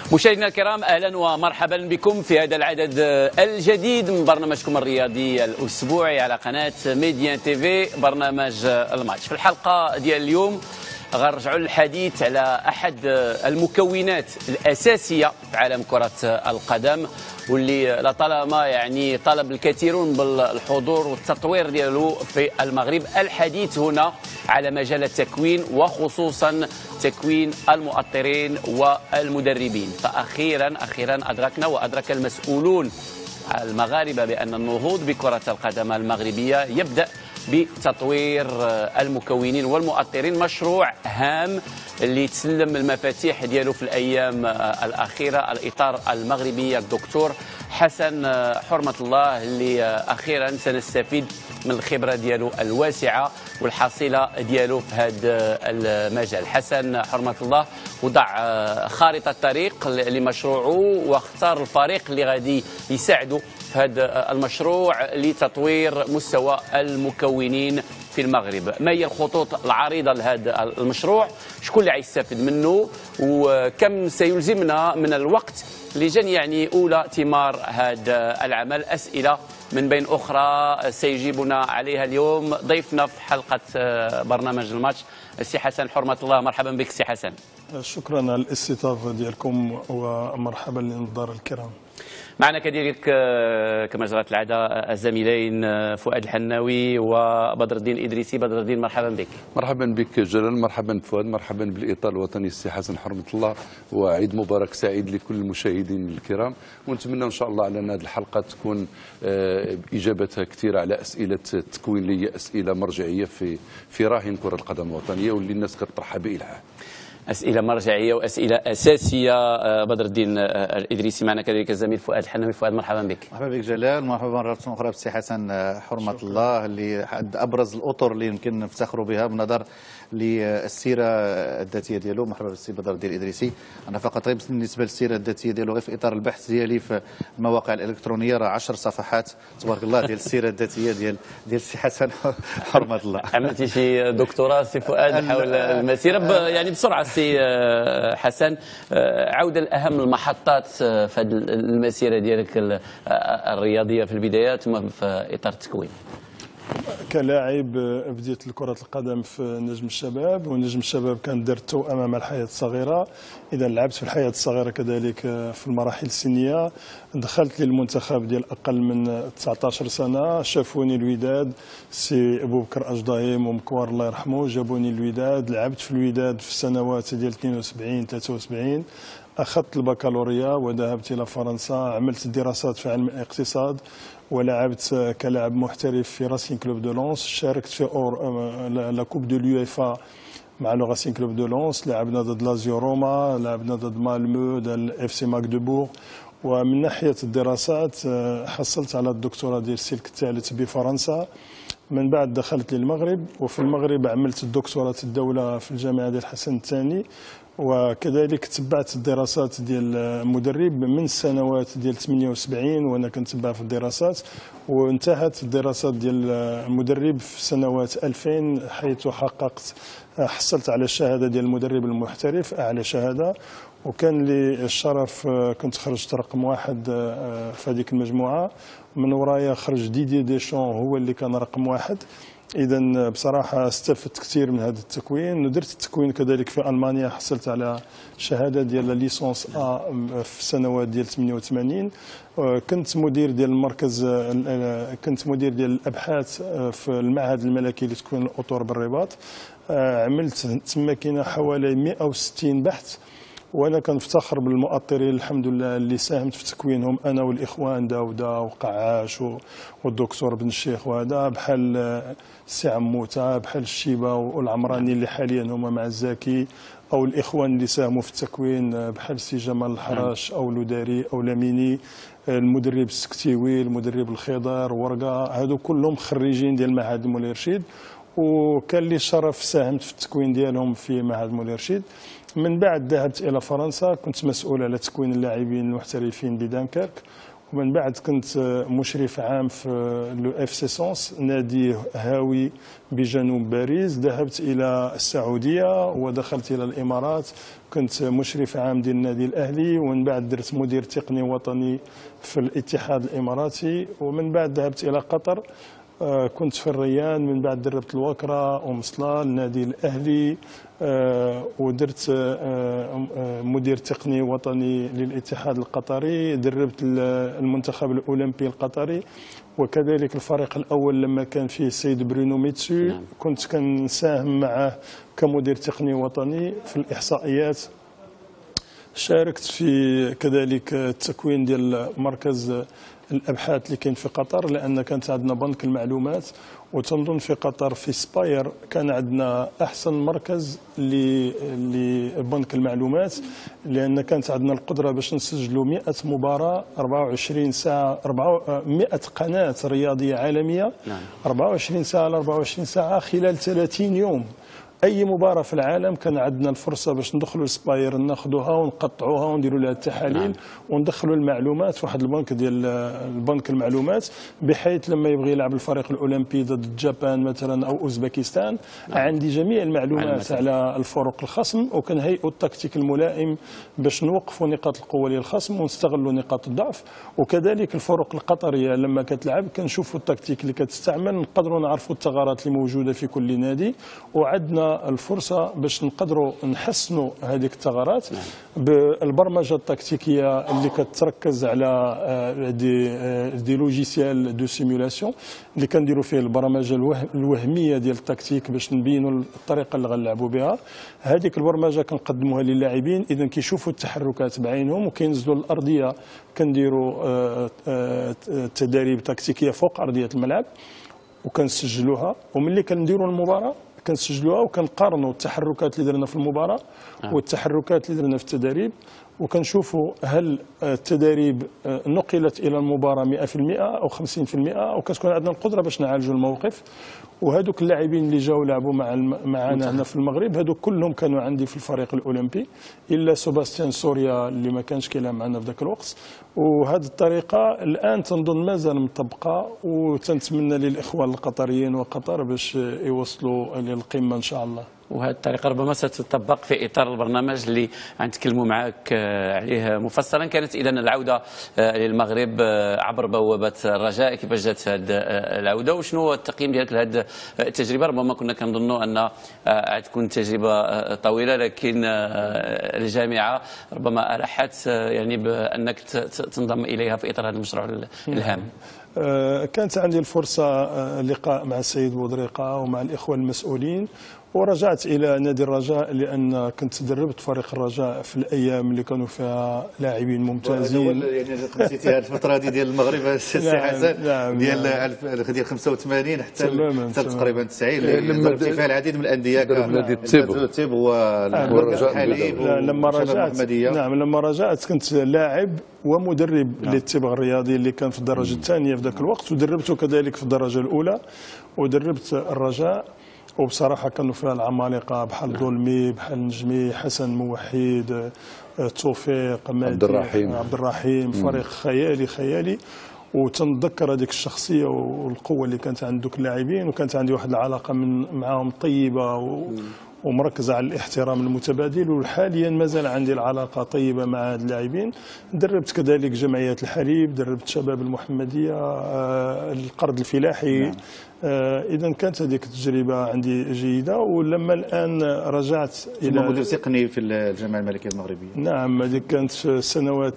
مشاهدينا الكرام، اهلا ومرحبا بكم في هذا العدد الجديد من برنامجكم الرياضي الاسبوعي على قناه ميديان تيفي، برنامج الماتش. في الحلقه ديال اليوم غنرجعوا للحديث على احد المكونات الاساسيه في عالم كره القدم، واللي لطالما يعني طلب الكثيرون بالحضور والتطوير ديالو في المغرب. الحديث هنا على مجال التكوين، وخصوصا تكوين المؤطرين والمدربين. فاخيرا ادركنا وادرك المسؤولون المغاربه بان النهوض بكره القدم المغربيه يبدا بتطوير المكونين والمؤطرين، مشروع هام اللي تسلم المفاتيح ديالو في الايام الاخيره الاطار المغربي الدكتور حسن حرمه الله، اللي اخيرا سنستفيد من الخبره ديالو الواسعه والحصيله ديالو في هذا المجال. حسن حرمه الله وضع خارطه طريق لمشروعه، واختار الفريق اللي غادي يساعده في هذا المشروع لتطوير مستوى المكونين في المغرب. ما هي الخطوط العريضه لهذا المشروع؟ شكون اللي غيستافد منه؟ وكم سيلزمنا من الوقت لجن يعني اولى ثمار هذا العمل؟ اسئله من بين اخرى سيجيبنا عليها اليوم ضيفنا في حلقه برنامج الماتش السي حسن حرمه الله. مرحبا بك سي حسن. شكرا على الاستضافه ديالكم ومرحبا للنظار الكرام. معنا كذلك كما جرت العاده الزميلين فؤاد الحناوي وبدر الدين الادريسي. بدر الدين مرحبا بك. مرحبا بك جلال، مرحبا فؤاد، مرحبا بالاطار الوطني السي حسن حرمه الله، وعيد مبارك سعيد لكل المشاهدين الكرام. ونتمنى ان شاء الله على ان هذه الحلقه تكون اجابتها كثيره على اسئله التكوين اللي هي اسئله مرجعيه في راهن كره القدم الوطنيه واللي الناس كتطرحها بإلحاح. اسئله مرجعيه واسئله اساسيه. بدر الدين الادريسي معنا كذلك الزميل فؤاد الحناوي. فؤاد مرحبا بك. مرحبا بك جلال، مرحبا مره اخرى بالسي حسن حرمه الله، اللي حد ابرز الاطر اللي يمكن نفتخروا بها بنظر للسيره الذاتيه ديالو. مرحبا بالسي بدر الدين الادريسي. انا فقط بالنسبه للسيره الذاتيه ديالو غير في اطار البحث ديالي في المواقع الالكترونيه راه 10 صفحات تبارك الله ديال السيره الذاتيه ديال السي حسن حرمه الله. عملتي شي دكتوراه سي فؤاد حول المسيره يعني بسرعه سي حسن، عوده لاهم المحطات في هذه المسيره ديالك الرياضيه في البدايه ثم في اطار التكوين. كلاعب بديت كرة القدم في نجم الشباب، ونجم الشباب كان دار توأمة مع الحياة الصغيرة. إذا لعبت في الحياة الصغيرة كذلك في المراحل السنية. دخلت للمنتخب ديال أقل من 19 سنة، شافوني الوداد سي أبو بكر أجدايم ومكوار الله يرحمه، جابوني الوداد. لعبت في الوداد في السنوات ديال 72 73. أخذت البكالوريا وذهبت إلى فرنسا، عملت دراسات في علم الاقتصاد، ولعبت كلاعب محترف في راسين كلوب دو لونس. شاركت في لا كوب دو اليويفا مع لو راسين كلوب دو لونس. لعبنا ضد لازيو روما، لعبنا ضد مالمو، ضد اف سي ماغدبورغ. ومن ناحيه الدراسات حصلت على الدكتوراه ديال السلك الثالث بفرنسا. من بعد دخلت للمغرب، وفي المغرب عملت الدكتوراه الدوله في الجامعه ديال الحسن الثاني، وكذلك تبعت الدراسات ديال المدرب من السنوات ديال 78 وانا كنتبع في الدراسات، وانتهت الدراسات ديال المدرب في سنوات 2000 حيث حصلت على الشهاده ديال المدرب المحترف، اعلى شهاده. وكان لي الشرف كنت خرجت رقم واحد في هذيك المجموعه. من ورايا خرج ديدي ديشون هو اللي كان رقم واحد. إذا بصراحة استفدت كثير من هذا التكوين. ودرت التكوين كذلك في ألمانيا، حصلت على شهادة ديال ليسونس في السنوات ديال 88. كنت مدير ديال المركز، كنت مدير ديال الأبحاث في المعهد الملكي لتكوين الأطر بالرباط. عملت تما كاين حوالي 160 بحث، وانا كنفتخر بالمؤطرين الحمد لله اللي ساهمت في تكوينهم، انا والاخوان داوده وقعاش والدكتور بن الشيخ، وهذا بحال السي عموته، بحال الشيبه والعمراني اللي حاليا هما مع الزاكي، او الاخوان اللي ساهموا في التكوين بحال السي جمال الحراش او لوداري او لاميني، المدرب السكتيوي، المدرب الخضر ورقه، هادو كلهم خريجين ديال معهد مولاي رشيد، وكان لي الشرف ساهمت في التكوين ديالهم في معهد مولاي رشيد. من بعد ذهبت الى فرنسا، كنت مسؤول على تكوين اللاعبين المحترفين بدانكيرك، ومن بعد كنت مشرف عام في لو اف سي سونس، نادي هاوي بجنوب باريس. ذهبت الى السعوديه ودخلت الى الامارات، كنت مشرف عام ديال النادي الاهلي، ومن بعد درت مدير تقني وطني في الاتحاد الاماراتي، ومن بعد ذهبت الى قطر، كنت في الريان، من بعد دربت الوكرة ومصلال النادي الأهلي، ودرت مدير تقني وطني للاتحاد القطري، دربت المنتخب الأولمبي القطري، وكذلك الفريق الأول لما كان فيه السيد برونو ميتسو كنت كنساهم معه كمدير تقني وطني في الإحصائيات. شاركت في كذلك التكوين ديال مركز الابحاث اللي كاين في قطر، لان كانت عندنا بنك المعلومات، وتنظن في قطر في سباير كان عندنا احسن مركز لبنك المعلومات، لان كانت عندنا القدره باش نسجلوا 100 مباراه 24 ساعه 100 قناه رياضيه عالميه 24 ساعه على 24 ساعه خلال 30 يوم. اي مباراه في العالم كان عندنا الفرصه باش ندخلوا لسباير ناخذوها ونقطعوها ونديروا لها التحاليل وندخلوا المعلومات في واحد البنك ديال البنك المعلومات، بحيث لما يبغي يلعب الفريق الاولمبي ضد جابان مثلا او اوزبكستان عندي جميع المعلومات على الفرق الخصم، وكنهيئوا التكتيك الملائم باش نوقفوا نقاط القوه للخصم ونستغلوا نقاط الضعف. وكذلك الفرق القطريه لما كتلعب كنشوفوا التكتيك اللي كتستعمل، نقدروا نعرفوا الثغرات اللي موجوده في كل نادي، وعندنا الفرصه باش نقدروا نحسنوا هذيك الثغرات بالبرمجه التكتيكيه اللي كتركز على دي لوجيسيال دو سيمولاسيون اللي كنديروا فيه البرمجه الوهميه ديال التكتيك باش نبينوا الطريقه اللي غنلعبوا بها. هذيك البرمجه كنقدموها للاعبين، اذا كيشوفوا التحركات بعينهم وكينزلوا الارضيه، كنديروا تداريب تكتيكيه فوق ارضيه الملعب وكنسجلوها، وملي كنديروا المباراه كنسجلوها وكنقارنوا التحركات اللي درنا في المباراه والتحركات اللي درنا في التدريب، وكنشوفوا هل التدريب نقلت الى المباراه 100% او 50%، وكتكون عندنا القدره باش نعالجوا الموقف. وهذوك اللاعبين اللي جاوا لعبوا معنا هنا في المغرب هذوك كلهم كانوا عندي في الفريق الاولمبي، الا سوباستيان سوريا اللي ما كانش كيلعب معنا في ذاك الوقت. وهذه الطريقه الان تنظن مازال مطبقه، وتنتمنى للاخوان القطريين وقطر باش يوصلوا للقمه ان شاء الله. وهذه الطريقه ربما ستطبق في اطار البرنامج اللي غنتكلموا معك عليه مفصلا. كانت اذا العوده للمغرب عبر بوابه الرجاء، كيفاش جات هذه العوده وشنو هو التقييم ديالك لهذه التجربه؟ ربما كنا كنظنوا ان تكون تجربه طويله، لكن الجامعه ربما الحت يعني بانك تنضم اليها في اطار هذا المشروع الهام. كانت عندي الفرصه لقاء مع السيد بودريقه ومع الاخوه المسؤولين، ورجعت الى نادي الرجاء لان كنت دربت فريق الرجاء في الايام اللي كانوا فيها لاعبين ممتازين. يعني نسيتي هذه الفتره هذه ديال المغرب السي حسن، ديال 85 حتى تقريبا 90 اللي دربتي فيها العديد من الانديه نادي التيب والرجاء الحليب. لما رجعت كنت لاعب ومدرب للتيب الرياضي اللي كان في الدرجه الثانيه في ذاك الوقت، ودربته كذلك في الدرجه الاولى، ودربت الرجاء. وبصراحه كانوا فيها العمالقه بحال ظلمي، بحال نجمي، حسن موحد، توفيق، عبد الرحيم، فريق خيالي. وتنتذكر هذيك الشخصيه والقوه اللي كانت عند دوك اللاعبين، وكانت عندي واحد العلاقه معهم طيبه ومركزه على الاحترام المتبادل، وحاليا مازال عندي العلاقه طيبه مع هاد اللاعبين. دربت كذلك جمعيه الحليب، دربت شباب المحمديه، القرض الفلاحي. اذا كانت هذيك التجربه عندي جيده. ولما الان رجعت الى مدير تقني في الجامعه الملكيه المغربيه. نعم، هذيك كانت في سنوات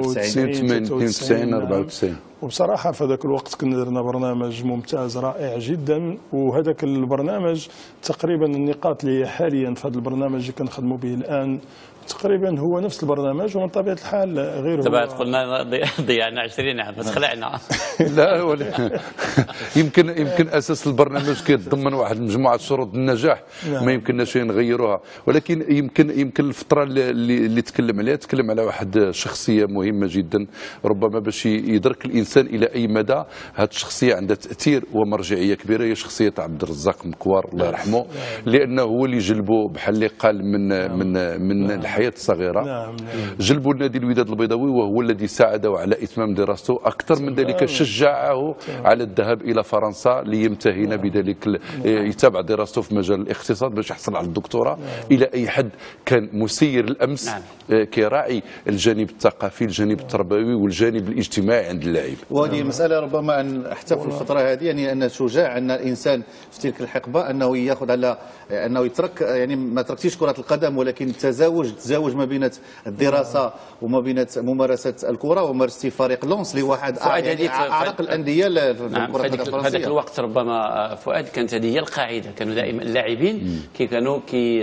92 94. وبصراحه في ذاك الوقت كنا درنا برنامج ممتاز رائع جدا، وهذاك البرنامج تقريبا النقاط اللي حاليا في هذا البرنامج اللي كنخدموا به الان تقريبا هو نفس البرنامج، ومن طبيعه الحال غير تبع قلنا ضيعنا 20 عام بس خلعنا. لا يمكن اساس البرنامج كيتضمن واحد مجموعه شروط النجاح ما يمكنناش نغيروها، ولكن يمكن الفتره اللي تكلم على واحد شخصيه مهمه جدا، ربما باش يدرك الانسان الى اي مدى هذه الشخصيه عندها تاثير ومرجعيه كبيره، هي شخصيه عبد الرزاق مكوار الله يرحمه، لانه هو اللي جلبه بحال اللي قال من الحياه الصغيره، جلبه النادي الوداد البيضاوي، وهو الذي ساعده على اتمام دراسته، اكثر من ذلك شجعه على الذهاب الى فرنسا ليمتهن بذلك، يتابع دراسته في مجال الاقتصاد باش يحصل على الدكتوراه، الى اي حد كان مسير الامس كراعي الجانب الثقافي، الجانب التربوي والجانب الاجتماعي عند اللاعب. وهذه مساله ربما ان حتى في الفتره هذه يعني ان شجاع ان الانسان في تلك الحقبه انه ياخذ على انه يترك، يعني ما تركتيش كره القدم ولكن تزاوج ما بين الدراسه وما بين ممارسه الكره، ومارستي فريق لونس اللي واحد اعرق الانديه في كره القدم الفرنسيه. هذاك الوقت ربما فؤاد كانت هذه هي القاعده، كانوا دائما اللاعبين كانوا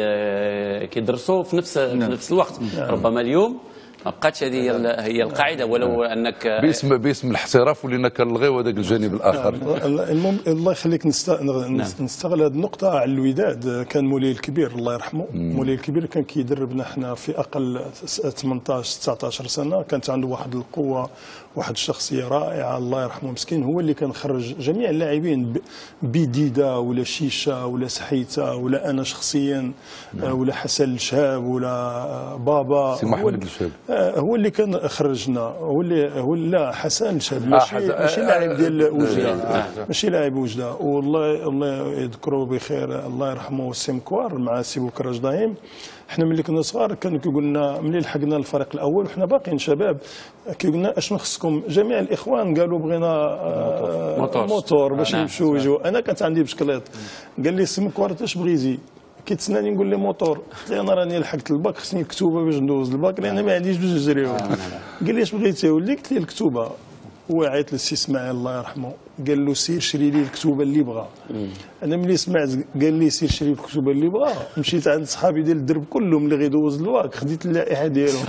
كيدرسوا في نفس الوقت. ربما اليوم ما بقاتش هذه هي القاعده، ولو انك باسم الاحتراف ولينا كنلغيو هذاك الجانب الاخر. الله يخليك نستغل هذه النقطه على الوداد. كان مولاي الكبير الله يرحمه، مولاي الكبير كان كيدربنا حنا في اقل 18 19 سنه، كانت عنده واحد القوه، واحد الشخصيه رائعه الله يرحمه مسكين، هو اللي كان خرج جميع اللاعبين بديده ولا شيشه ولا سحيته ولا انا شخصيا ولا حسن الشهاب ولا بابا، سي محمد الشهاب هو اللي كان خرجنا، هو لا حسن الشهاب ماشي لاعب ديال وجده، ماشي لاعب وجده، والله يذكره بخير الله يرحمه السي مكوار مع السي بوكراج دايم. احنا ملي كنا صغار كانوا كيقول لنا ملي لحقنا الفريق الاول وحنا باقيين شباب، كيقول لنا اشنو خصكم، جميع الاخوان قالوا بغينا موتور باش نمشيو ويجوا. انا كانت عندي بشكليط، قال لي السي مكوار اش بغيتي، كيتسناني نقول لي موتور، قلت له انا راني لحقت الباك خصني الكتوبه باش ندوز الباك لان ما عنديش باش نجريو. قال لي اش بغيتي ولي، قلت لي الكتوبه. هو عيط للسي اسماعيل الله يرحمه، قال له سير شري لي الكتوبه اللي بغا. انا ملي سمعت قال لي سير شري الكتوبه اللي بغا، مشيت عند صحابي ديال الدرب كلهم اللي غيدوز الواك، خديت اللائحه ديالهم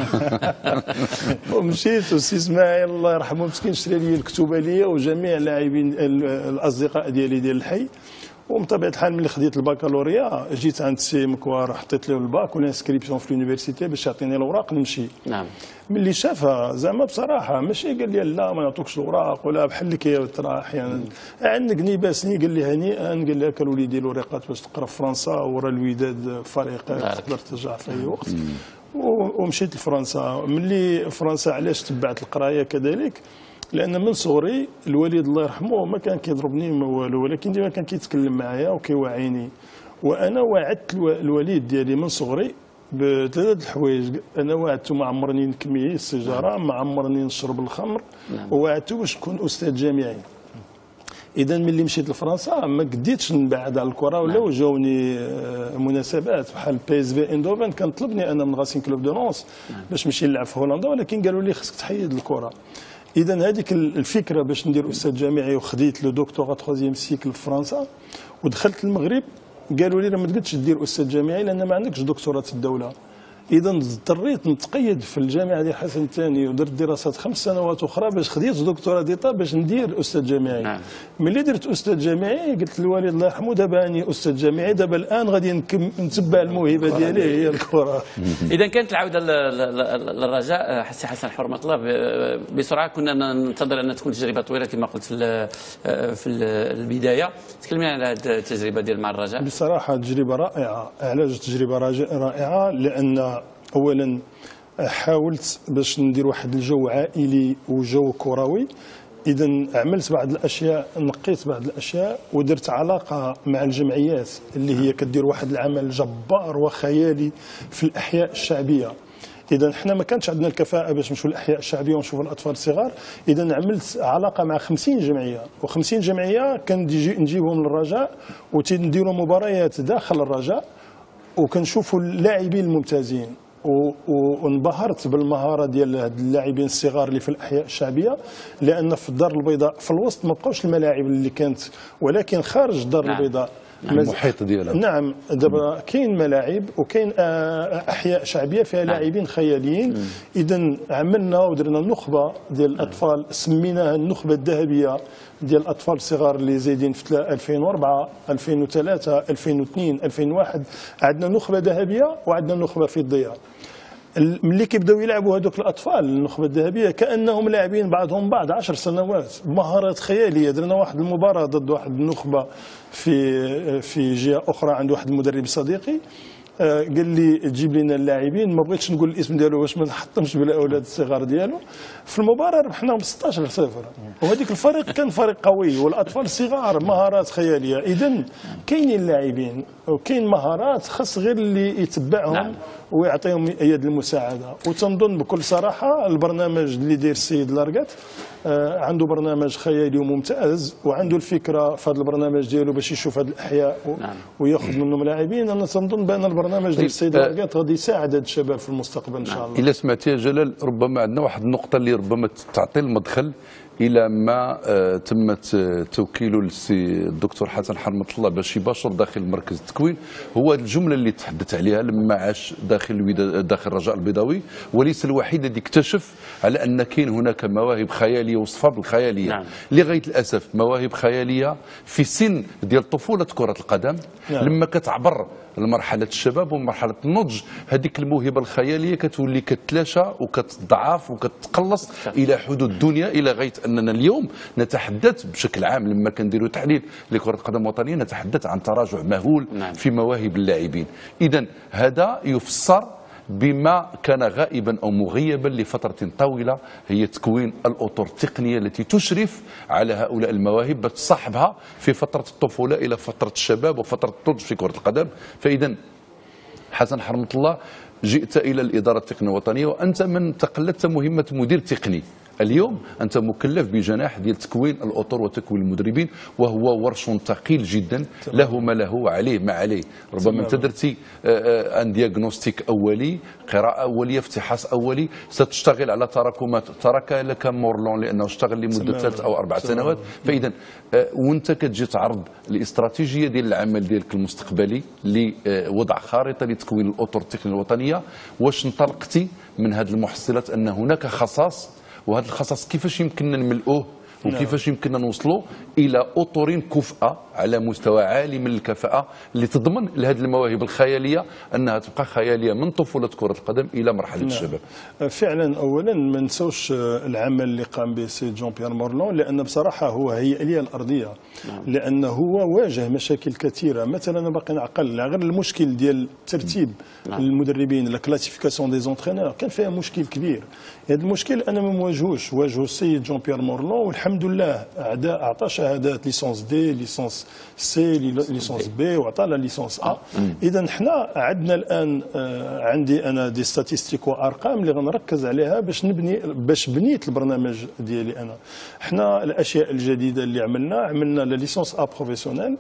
ومشيت، والسي اسماعيل الله يرحمه مسكين شري لي الكتوبه ليا وجميع اللاعبين الاصدقاء ديالي ديال الحي. ومن طبيعه الحال ملي خديت البكالوريا جيت عند السي مكوار، حطيت له الباك والانسكريبسيون في اليونيفرسيتي باش يعطيني الاوراق نمشي. نعم. ملي شافها زعما بصراحه ماشي قال لي لا ما نعطوكش الاوراق ولا بحال لك يا ترى احيانا عنقني باسني، قال لي هنيئا، قال لي كانوا وليدي الورقات باش تقرا في فرنسا، ورا الوداد فريق تقدر ترجع في اي وقت. ومشيت لفرنسا. ملي فرنسا علاش تبعت القرايه كذلك، لان من صغري الوالد الله يرحمه ما كان كيضربني ما والو، ولكن ديما كان كيتكلم معايا وكيوعيني، وانا وعدت الوالد ديالي من صغري بثلاثه الحوايج. انا وعدته ما عمرني نكمي السيجاره، ما عمرني نشرب الخمر، ووعدته باش نكون استاذ جامعي. اذا ملي مشيت لفرنسا ما قديتش نبعد على الكره، ولا جاوني مناسبات بحال بي اس في اندوفن كان طلبني انا من غاسين كلوب دو لونس باش نمشي نلعب في هولندا، ولكن قالوا لي خصك تحيد الكره. اذا هذيك الفكره باش ندير استاذ جامعي، وخديت لو دكتوراه 3 سيكل في فرنسا ودخلت المغرب، قالوا لي راه ما تقدرش دير استاذ جامعي لان ما عندكش دكتوراه الدوله. اذا اضطريت نتقيد في الجامعه ديال حسن الثاني ودرت دراسات 5 سنوات اخرى باش خديت دكتوراه ديتا باش ندير استاذ جامعي. ملي درت استاذ جامعي قلت للوالد الله يرحمه دابا راني استاذ جامعي، دابا الان غادي نتبع الموهبه ديالي هي الكره. اذا كانت العوده للرجاء حسي حسن حرمه الله، بسرعه كنا ننتظر ان تكون تجربه طويله كما قلت في البدايه. تكلمي على هذه التجربه ديال مع الرجاء. بصراحه تجربه رائعه. علاش تجربه رائعه؟ لان اولا حاولت باش ندير واحد الجو عائلي وجو كروي. اذا عملت بعض الاشياء، نقيت بعض الاشياء، ودرت علاقه مع الجمعيات اللي هي كدير واحد العمل جبار وخيالي في الاحياء الشعبيه. اذا حنا ما كانش عندنا الكفاءه باش نمشيو للاحياء الشعبيه ونشوفوا الاطفال الصغار. اذا عملت علاقه مع 50 جمعيه، و50 جمعيه نجيبهم للرجاء ونديروا مباريات داخل الرجاء، وكنشوفوا اللاعبين الممتازين. وانبهرت بالمهاره ديال هاد اللاعبين الصغار اللي في الاحياء الشعبيه، لان في الدار البيضاء في الوسط ما بقاوش الملاعب اللي كانت، ولكن خارج الدار البيضاء المحيط ديالها. نعم، دابا كاين ملاعب وكاين احياء شعبيه فيها لاعبين خياليين. اذا عملنا ودرنا نخبه ديال الاطفال سميناها النخبه الذهبيه ديال الاطفال الصغار اللي زايدين في 2004 2003 2002 2001. عندنا نخبه ذهبيه وعندنا نخبه فضيه. ملي كيبداو يلعبوا هذوك الاطفال النخبه الذهبيه كانهم لاعبين بعضهم بعض 10 سنوات بمهارات خياليه. درنا واحد المباراه ضد واحد النخبه في جهه اخرى عند واحد المدرب صديقي. قال لي تجيب لنا اللاعبين، ما بغيتش نقول الاسم ديالو باش ما نحطمش بالاولاد الصغار ديالو. في المباراه ربحناهم 16-0، وهذيك الفريق كان فريق قوي والاطفال الصغار مهارات خياليه. اذا كاينين لاعبين وكاين مهارات، خاص غير اللي يتبعهم. نعم. ويعطيهم يد المساعده. وتنظن بكل صراحه البرنامج اللي داير السيد لاركات عنده برنامج خيالي وممتاز، وعنده الفكره في هذا البرنامج ديالو باش يشوف هذه الاحياء وياخذ منهم لاعبين. انا تنظن بان البرنامج ديال السيد لاركات غادي يساعد هذا الشباب في المستقبل ان شاء الله. الا سمعتي يا جلال، ربما عندنا واحد النقطه اللي ربما تعطي المدخل الى ما تم توكيله للسي الدكتور حسن حرمة الله باش يباشر داخل مركز التكوين. هو الجمله اللي تحدث عليها لما عاش داخل الرجاء البيضاوي، وليس الوحيد الذي اكتشف على ان كاين هناك مواهب خياليه وصفه بالخياليه. نعم. لغايه الاسف مواهب خياليه في سن ديال طفوله كره القدم. نعم. لما كتعبر لمرحله الشباب ومرحله النضج، هذيك الموهبه الخياليه كتولي كتلاشى وكتضعف وكتقلص الى حدود الدنيا، الى غايه اننا اليوم نتحدث بشكل عام لما كنديروا تحليل لكره القدم الوطنيه نتحدث عن تراجع مهول. نعم. في مواهب اللاعبين. اذا هذا يفسر بما كان غائبا او مغيبا لفتره طويله، هي تكوين الاطر التقنيه التي تشرف على هؤلاء المواهب بتصاحبها في فتره الطفوله الى فتره الشباب وفتره النضج في كره القدم. فاذا حسن حرمة الله، جئت الى الاداره التقنيه الوطنيه وانت من تقلدت مهمه مدير تقني. اليوم انت مكلف بجناح ديال تكوين الاطر وتكوين المدربين، وهو ورش ثقيل جدا. له ما له وعليه ما عليه. ربما انت درتي ان دياغنوستيك اولي، قراءه اوليه، افتحاص اولي، ستشتغل على تراكمات. ترك لك مورلون لانه اشتغل لمده 3 أو 4 سنوات. فاذا وانت كتجي تعرض الاستراتيجيه ديال العمل ديالك المستقبلي لوضع خارطه لتكوين الاطر التقنيه الوطنيه، واش انطلقتي من هذه المحصلات ان هناك خصاص، وهذا الخصاص كيفاش يمكننا نملؤوه وكيفاش يمكننا نوصلوا الى اطر كفءه على مستوى عالي من الكفاءه اللي تضمن لهذه المواهب الخياليه انها تبقى خياليه من طفوله كره القدم الى مرحله الشباب. فعلا اولا ما نساوش العمل اللي قام به السيد جون بيير مورلون، لان بصراحه هو هيئ لي الارضيه. لانه هو واجه مشاكل كثيره. مثلا انا باقي نعقل غير المشكل ديال ترتيب المدربين، لا كلاسيفيكاسيون دي زونترينور، كان فيها مشكل كبير. هذا المشكل انا ما مواجهوش، واجهه السيد جون بيير مورلون، والحمد لله اعطى شهادات ليسونس دي، ليسونس سي، ليسونس بي، وعطى لا ليسونس ا. اذا حنا عندنا الان عندي انا دي ستاتيستيك وارقام اللي غنركز عليها باش بنيت البرنامج ديالي انا. حنا الاشياء الجديده اللي عملنا لا ليسونس ا بروفيسيونيل.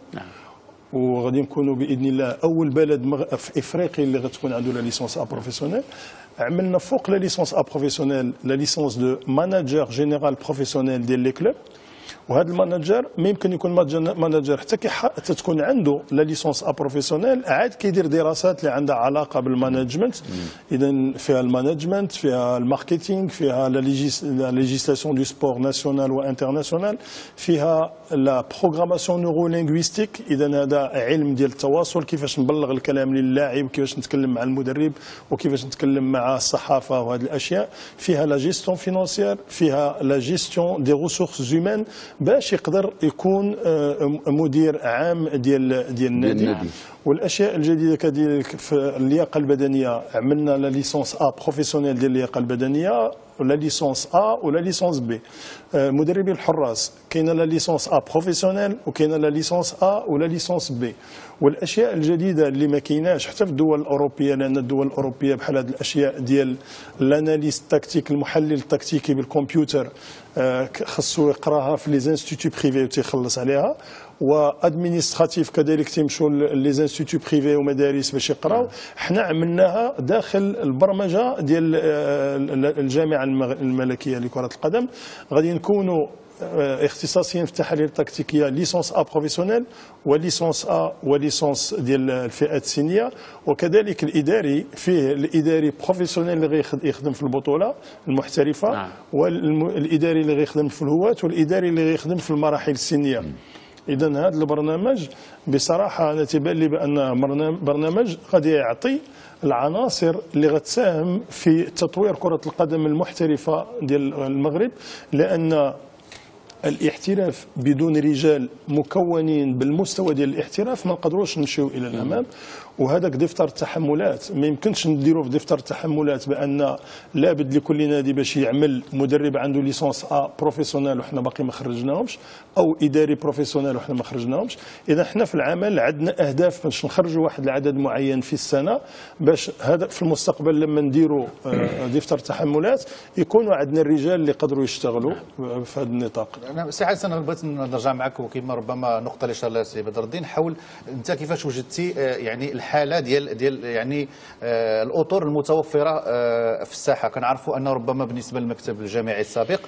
وغادي نكونوا باذن الله اول بلد في افريقيا اللي غتكون عنده لا ليسونس ا بروفيسيونيل. عملنا فوق لا ليسونس ا بروفيسيونيل لا ليسونس دو ماناجر جينيرال بروفيسيونيل ديال لي كلوب. وهذا الماناجر ما يمكن يكون ماناجر حتى تكون عنده لا ليسونس ا بروفيسيونيل، عاد كيدير دراسات اللي عندها علاقه بالمانجمنت. اذا فيها المانجمنت، فيها الماركتينغ، فيها لا ليجيسلاسيون دو سبور ناسيونال وانترناسيونال، فيها لا بروغراماسيون نورو لينغويستيك. اذا هذا علم ديال التواصل، كيفاش نبلغ الكلام للاعب، كيفاش نتكلم مع المدرب، وكيفاش نتكلم مع الصحافه، وهذه الاشياء. فيها لا جيستيون فينانسيير، فيها لا جيستيون دي ريسورس زومان باش يقدر يكون مدير عام ديال النادي. والاشياء الجديده كذلك في اللياقه البدنيه، عملنا لا ليسونس ا بروفيسيونيل ديال اللياقه البدنيه، ولا ليسونس ا ولا ليسونس بي. مدربي الحراس كاينه لا ليسونس ا بروفيسيونيل وكاينه لا ليسونس ا ولا ليسونس بي. والاشياء الجديده اللي ما كايناش حتى في الدول الاوروبيه، لان الدول الاوروبيه بحال هذه الاشياء ديال الاناليز التكتيك، المحلل التكتيكي بالكمبيوتر، خصو يقراها في لي زانستيتو بريفي وتيخلص عليها. وادمينستراتيف كذلك تيمشوا لي زانستيتو بريفي ومدارس باش يقراو. حنا عملناها داخل البرمجه ديال الجامعه الملكيه لكره القدم. غادي نكونوا اختصاصيين في التحاليل التكتيكيه ليسونس ا بروفيسيونيل وليسونس ا وليسونس ديال الفئات السنيه، وكذلك الاداري فيه الاداري بروفيسيونيل اللي غيخدم في البطوله المحترفه، والاداري اللي غيخدم في الهواة، والاداري اللي غيخدم في المراحل السنيه. اذا هذا البرنامج بصراحه انا تيبان لي بان برنامج غادي يعطي العناصر اللي غتساهم في تطوير كره القدم المحترفه ديال المغرب، لان الاحتراف بدون رجال مكونين بالمستوى ديال الاحتراف ما نقدروش نمشيو الى الامام. وهذاك دفتر التحملات ما يمكنش نديروه في دفتر التحملات بان لابد لكل نادي باش يعمل مدرب عنده ليسونس ا بروفيسيونيل وحنا باقي ما خرجناهمش، او اداري بروفيسيونيل وحنا ما خرجناهمش. اذا حنا في العمل عندنا اهداف باش نخرجوا واحد العدد معين في السنه، باش هذا في المستقبل لما نديروا دفتر تحملات يكونوا عندنا الرجال اللي يقدروا يشتغلوا في هذا النطاق. انا سي حسن انا بغيت نرجع معك وكما ربما نقطه اللي شار لها سي بدر الدين، حول انت كيفاش وجدتي يعني الحاله ديال يعني الاطر المتوفره في الساحه. كنعرفوا ان ربما بالنسبه للمكتب الجامعي السابق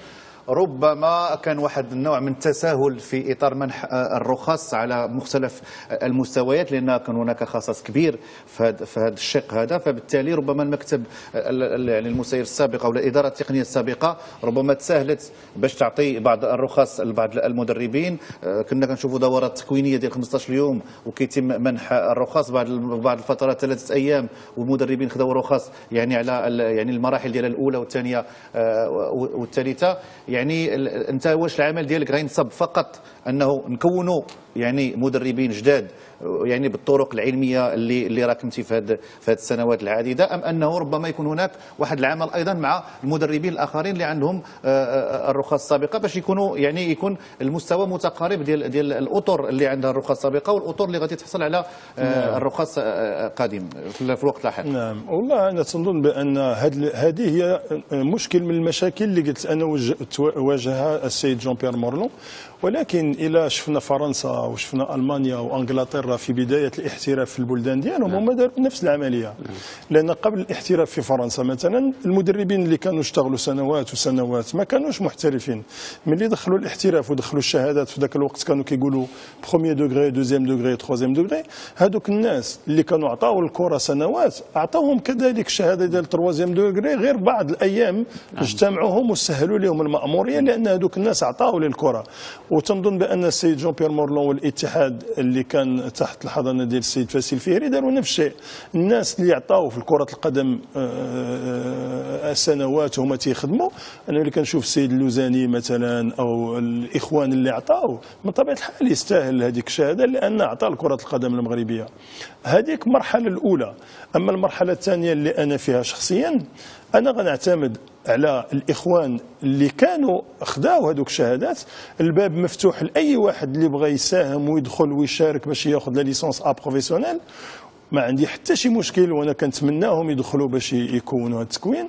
ربما كان واحد النوع من التساهل في اطار منح الرخص على مختلف المستويات، لان كان هناك خصص كبير في هذا الشق هذا، فبالتالي ربما المكتب يعني المسير السابق او الاداره التقنيه السابقه ربما تساهلت باش تعطي بعض الرخص لبعض المدربين. كنا كنشوفوا دورات تكوينيه ديال 15 يوم وكيتم منح الرخص بعض الفترات 3 ايام، والمدربين خداو رخص يعني على يعني المراحل ديال الاولى والثانيه والثالثه. يعني انت واش العمل ديالك غينصب فقط انه نكونوا يعني مدربين جداد يعني بالطرق العلميه اللي راكمتي في هذه السنوات العديده، ام انه ربما يكون هناك واحد العمل ايضا مع المدربين الاخرين اللي عندهم الرخص السابقه باش يكونوا يعني يكون المستوى متقارب ديال الاطر اللي عندها الرخص السابقه والاطر اللي غادي تحصل على الرخص قادم في الوقت اللاحق؟ نعم والله انا تنظن بان هذه هي مشكل من المشاكل اللي قلت انا واجهها السيد جون بيير مورلون. ولكن الى شفنا فرنسا وشفنا المانيا وانجلترا في بدايه الاحتراف في البلدان ديالهم هما داروا نفس العمليه. لان قبل الاحتراف في فرنسا مثلا المدربين اللي كانوا اشتغلوا سنوات وسنوات ما كانوش محترفين، ملي دخلوا الاحتراف ودخلوا الشهادات في ذاك الوقت كانوا كيقولوا بروميير دوغري دوزيام دوغري تروزيام دوغري، هذوك الناس اللي كانوا عطاو الكره سنوات عطاوهم كذلك الشهاده ديال تروزيام دوغري، غير بعض الايام اجتمعوهم وسهلوا لهم الماموريه لان هذوك الناس عطاو للكره. وتنظن بان السيد جون بيير مورلون والاتحاد اللي كان تحت الحضانه ديال السيد فاسي الفهري داروا نفس الشيء. الناس اللي عطاو في كره القدم سنوات هما تيخدموا. انا اللي كنشوف السيد اللوزاني مثلا او الاخوان اللي عطاو من طبيعه الحال يستاهل هذيك الشهاده لان عطى كره القدم المغربيه. هذيك المرحله الاولى. اما المرحله الثانيه اللي انا فيها شخصيا انا غنعتمد على الاخوان اللي كانوا خداو هذوك الشهادات. الباب مفتوح لاي واحد اللي بغى يساهم ويدخل ويشارك باش ياخذ لا ليسونس ا بروفيسيونيل، ما عندي حتى شي مشكل، وانا كنتمناهم يدخلوا باش يكونوا هذا التكوين.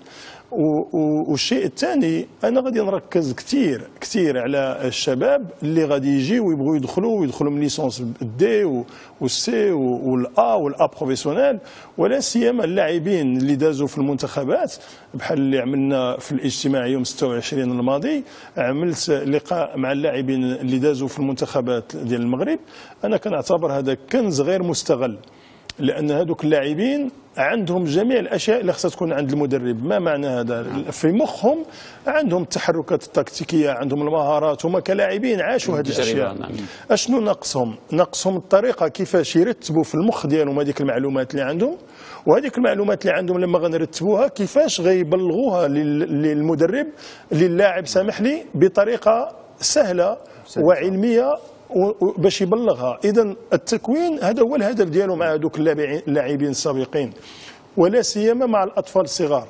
والشيء الثاني انا غادي نركز كثير على الشباب اللي غادي يجيو ويبغوا يدخلوا من ليسونس الدي والسي والا والا بروفيسيونيل، ولا سيما اللاعبين اللي دازوا في المنتخبات بحال اللي عملنا في الاجتماع يوم 26 الماضي. عملت لقاء مع اللاعبين اللي دازوا في المنتخبات ديال المغرب. انا كنعتبر هذا كنز غير مستغل، لان هذوك اللاعبين عندهم جميع الاشياء اللي خصها تكون عند المدرب. ما معنى هذا؟ في مخهم عندهم التحركات التكتيكيه، عندهم المهارات، هما كلاعبين عاشوا هذه الاشياء. اشنو ناقصهم الطريقه كيفاش يرتبوا في المخ ديالهم هذيك المعلومات اللي عندهم، وهذيك المعلومات اللي عندهم لما غنرتبوها كيفاش غيبلغوها للمدرب للاعب سامح لي بطريقه سهله وعلميه باش يبلغها. اذا التكوين هذا هو الهدف ديالو مع هذوك اللاعبين السابقين، ولا سيما مع الاطفال الصغار.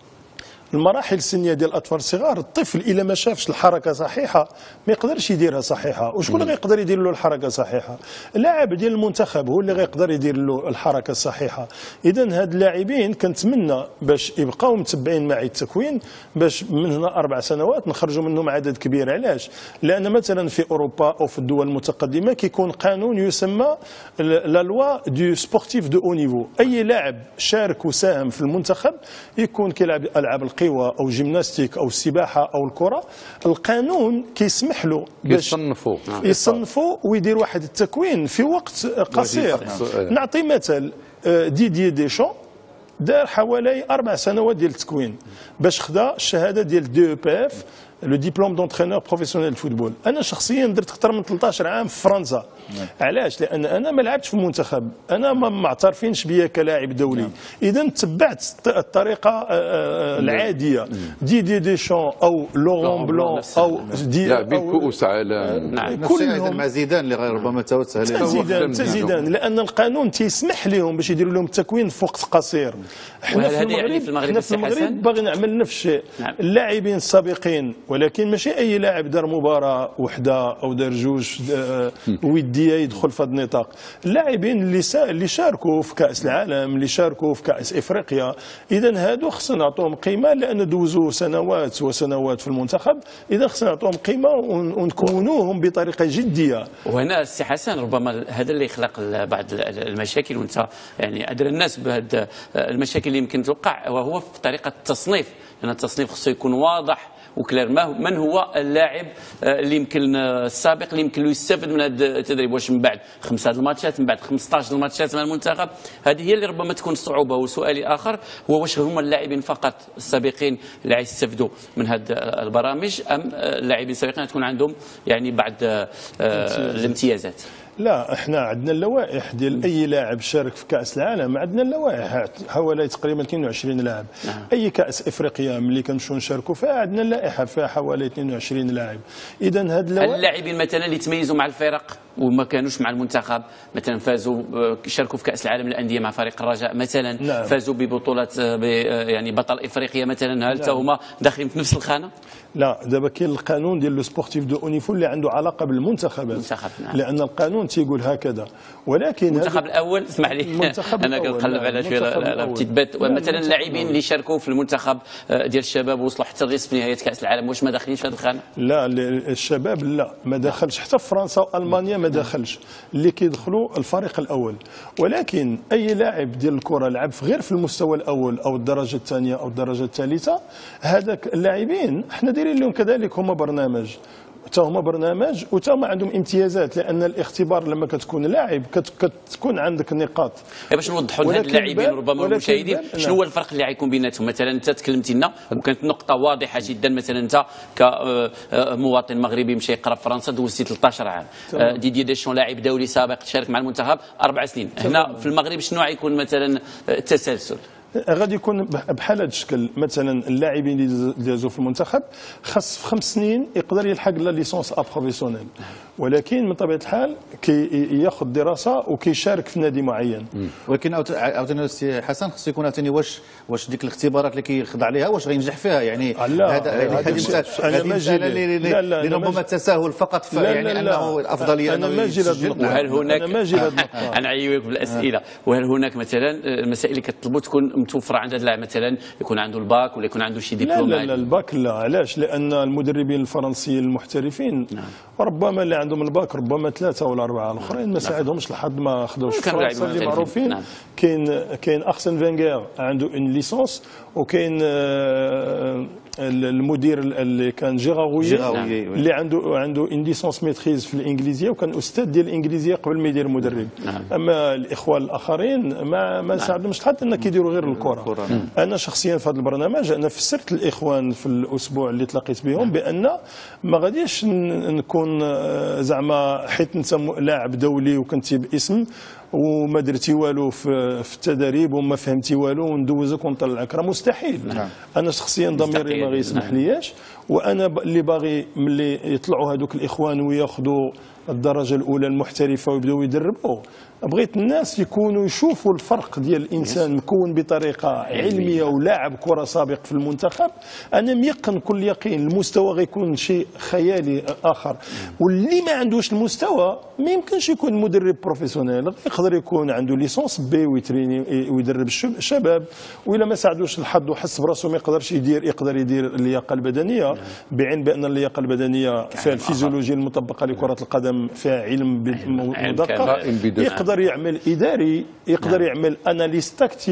المراحل السنيه ديال الاطفال الصغار، الطفل الا ما شافش الحركه صحيحه ما يقدرش يديرها صحيحه. وشكون اللي غيقدر يدير له الحركه صحيحه؟ اللاعب ديال المنتخب هو اللي غيقدر يدير له الحركه الصحيحه. اذا هاد اللاعبين كنتمنى باش يبقاو متبعين معي التكوين، باش من هنا 4 سنوات نخرجوا منهم عدد كبير. علاش؟ لان مثلا في اوروبا او في الدول المتقدمه كيكون قانون يسمى لا لوا دو سبورتيف دو او نيفو. اي لاعب شارك وساهم في المنتخب يكون كيلعب الالعاب القوى او جيمناستيك او السباحه او الكره، القانون كيسمح له باش يصنفوا ويدير واحد التكوين في وقت قصير. نعطي مثال، ديديي ديشون دار حوالي 4 سنوات ديال التكوين باش خدا الشهاده ديال دي او بي اف، لو ديبلوم دونترينور بروفيسيونيل فوتبول. انا شخصيا درت اكثر من 13 عام في فرنسا. علاش؟ لان انا ما لعبتش في المنتخب، انا ما معترفينش بيا كلاعب دولي. اذا تبعت الطريقه العاديه دي ديشون او لورون بلون او لاعبين كؤوس عالم كلهم مع زيدان اللي غير ربما زيدان لان القانون تيسمح لهم باش يديروا لهم التكوين في وقت قصير. حنا في المغرب باغي نعمل نفس الشيء. اللاعبين السابقين، ولكن ماشي اي لاعب دار مباراه وحده او دار جوج وديه يدخل في هذا النطاق. اللاعبين اللي شاركوا في كاس العالم، اللي شاركوا في كاس افريقيا، اذا هادو خصنا نعطوهم قيمه لان دوزوا سنوات وسنوات في المنتخب. اذا خصنا نعطوهم قيمه ونكونوهم بطريقه جديه. وهنا السي حسن ربما هذا اللي يخلق بعض المشاكل، وانت يعني ادرى الناس بهذه المشاكل اللي يمكن توقع، وهو في طريقه التصنيف، لان التصنيف خصو يكون واضح وكلار. من هو اللاعب اللي يمكن السابق اللي يمكن له يستافد من هذا التدريب؟ واش من بعد 5 الماتشات، من بعد 15 الماتشات مع المنتخب؟ هذه هي اللي ربما تكون الصعوبه. وسؤالي اخر هو واش هما اللاعبين فقط السابقين اللي يستافدوا من هذه البرامج، ام اللاعبين السابقين تكون عندهم يعني بعض الامتيازات؟ لا، احنا عندنا اللوائح ديال اي لاعب شارك في كاس العالم، عندنا اللوائح حوالي تقريبا 22 لاعب. اي كاس افريقيا ملي كنمشيو نشاركوا فيها عندنا اللائحه فيها حوالي 22 لاعب. اذا هاد اللوائح اللاعبين مثلا اللي تميزوا مع الفرق وما كانوش مع المنتخب، مثلا فازوا شاركوا في كاس العالم للانديه مع فريق الرجاء مثلا، نعم. فازوا ببطوله يعني بطل افريقيا مثلا، هل هما داخلين في نفس الخانه؟ لا، دابا كاين القانون ديال لو سبورتيف دو اونيفو اللي عنده علاقه بالمنتخبات. نعم. لان القانون تيقول هكذا، ولكن المنتخب الاول اسمح لي انا كنقلب على شويه بتثبت مثلا اللاعبين اللي شاركوا في المنتخب ديال الشباب وصلوا حتى الريس في نهايه كاس العالم، واش ما داخلينش في هذه الخانه؟ لا، الشباب لا ما دخلش، حتى في فرنسا والمانيا ما دخلش، اللي كيدخلوا الفريق الاول. ولكن اي لاعب ديال الكره لعب غير في المستوى الاول او الدرجه الثانيه او الدرجه الثالثه، هذاك اللاعبين احنا دايرين لهم كذلك هما برنامج، حتى هما برنامج وحتى هما عندهم امتيازات، لان الاختبار لما كتكون لاعب كتكون عندك نقاط. باش نوضحوا لهاد اللاعبين ربما المشاهدين شنو هو الفرق اللي غيكون بيناتهم. مثلا انت تكلمتي لنا وكانت نقطه واضحه جدا، مثلا انت كمواطن مغربي مشى يقرا في فرنسا دوزتي 13 عام، ديدي ديشون لاعب دولي سابق شارك مع المنتخب 4 سنين. هنا في المغرب شنو غيكون مثلا التسلسل؟ غادي يكون بحال هذا الشكل. مثلا اللاعبين اللي دازوا في المنتخب خاص في 5 سنين يقدر يلحق لا ليسونس بروفيسيونيل، ولكن من طبيعه الحال كياخذ دراسه وكيشارك في نادي معين. ولكن عاوتاني السي حسن خصو يكون عاوتاني واش ديك الاختبارات اللي كيخضع لها واش غينجح فيها؟ يعني هذه مساله اللي ربما التساهل فقط في يعني انه الافضليه انا ما جي لهذ النقطه. وهل هناك انا عيوك بالاسئله، وهل هناك مثلا المسائل اللي كتطلبوا تكون متوفره عند هذا اللاعب، مثلا يكون عنده الباك ولا يكون عنده شي دبلوم؟ لا الباك لا. علاش؟ لان المدربين الفرنسيين المحترفين ربما اللي عندهم الباك ربما 3 ولا 4، الاخرين ما ساعدهمش لحد ما خداوش في فرنسا اللي معروفين. كاين أرسن فينغر عنده اون ليسونس، وكاين المدير اللي كان جيراوي اللي عنده اون ليسونس ميتريز في الانجليزيه، وكان استاذ ديال الانجليزيه قبل ما يدير مدرب. اما الاخوان الاخرين ما ساعدهمش حتى ان كيديروا غير الكره. انا شخصيا في هذا البرنامج انا فسرت الاخوان في الاسبوع اللي تلاقيت بهم بان ما غاديش نكون زعما حيت انت لاعب دولي وكنتي باسم وما درتي والو في التدريب وما فهمتي والو وندوزك ونطلعك، راه مستحيل. انا شخصيا ضميري ما غيسمح لياش، وانا اللي باغي ملي يطلعوا هذوك الاخوان وياخذوا الدرجه الاولى المحترفه ويبداو يدربوا، بغيت الناس يكونوا يشوفوا الفرق ديال الانسان مكون بطريقه علميه ولاعب كره سابق في المنتخب. انا ميقن كل يقين المستوى غيكون شيء خيالي اخر، واللي ما عندوش المستوى ما يمكنش يكون مدرب بروفيسيونيل. يقدر يكون عنده ليسونس بي ويتريني ويدرب الشباب، والا ما ساعدوش الحظ وحس براسو ما يقدرش يقدر يدير اللياقه البدنيه، بعين بان اللياقه البدنيه فيها الفيزيولوجيا المطبقه لكره القدم، فيها علم مدقق، يقدر يعمل اداري، يقدر يعمل اناليز تكتيك،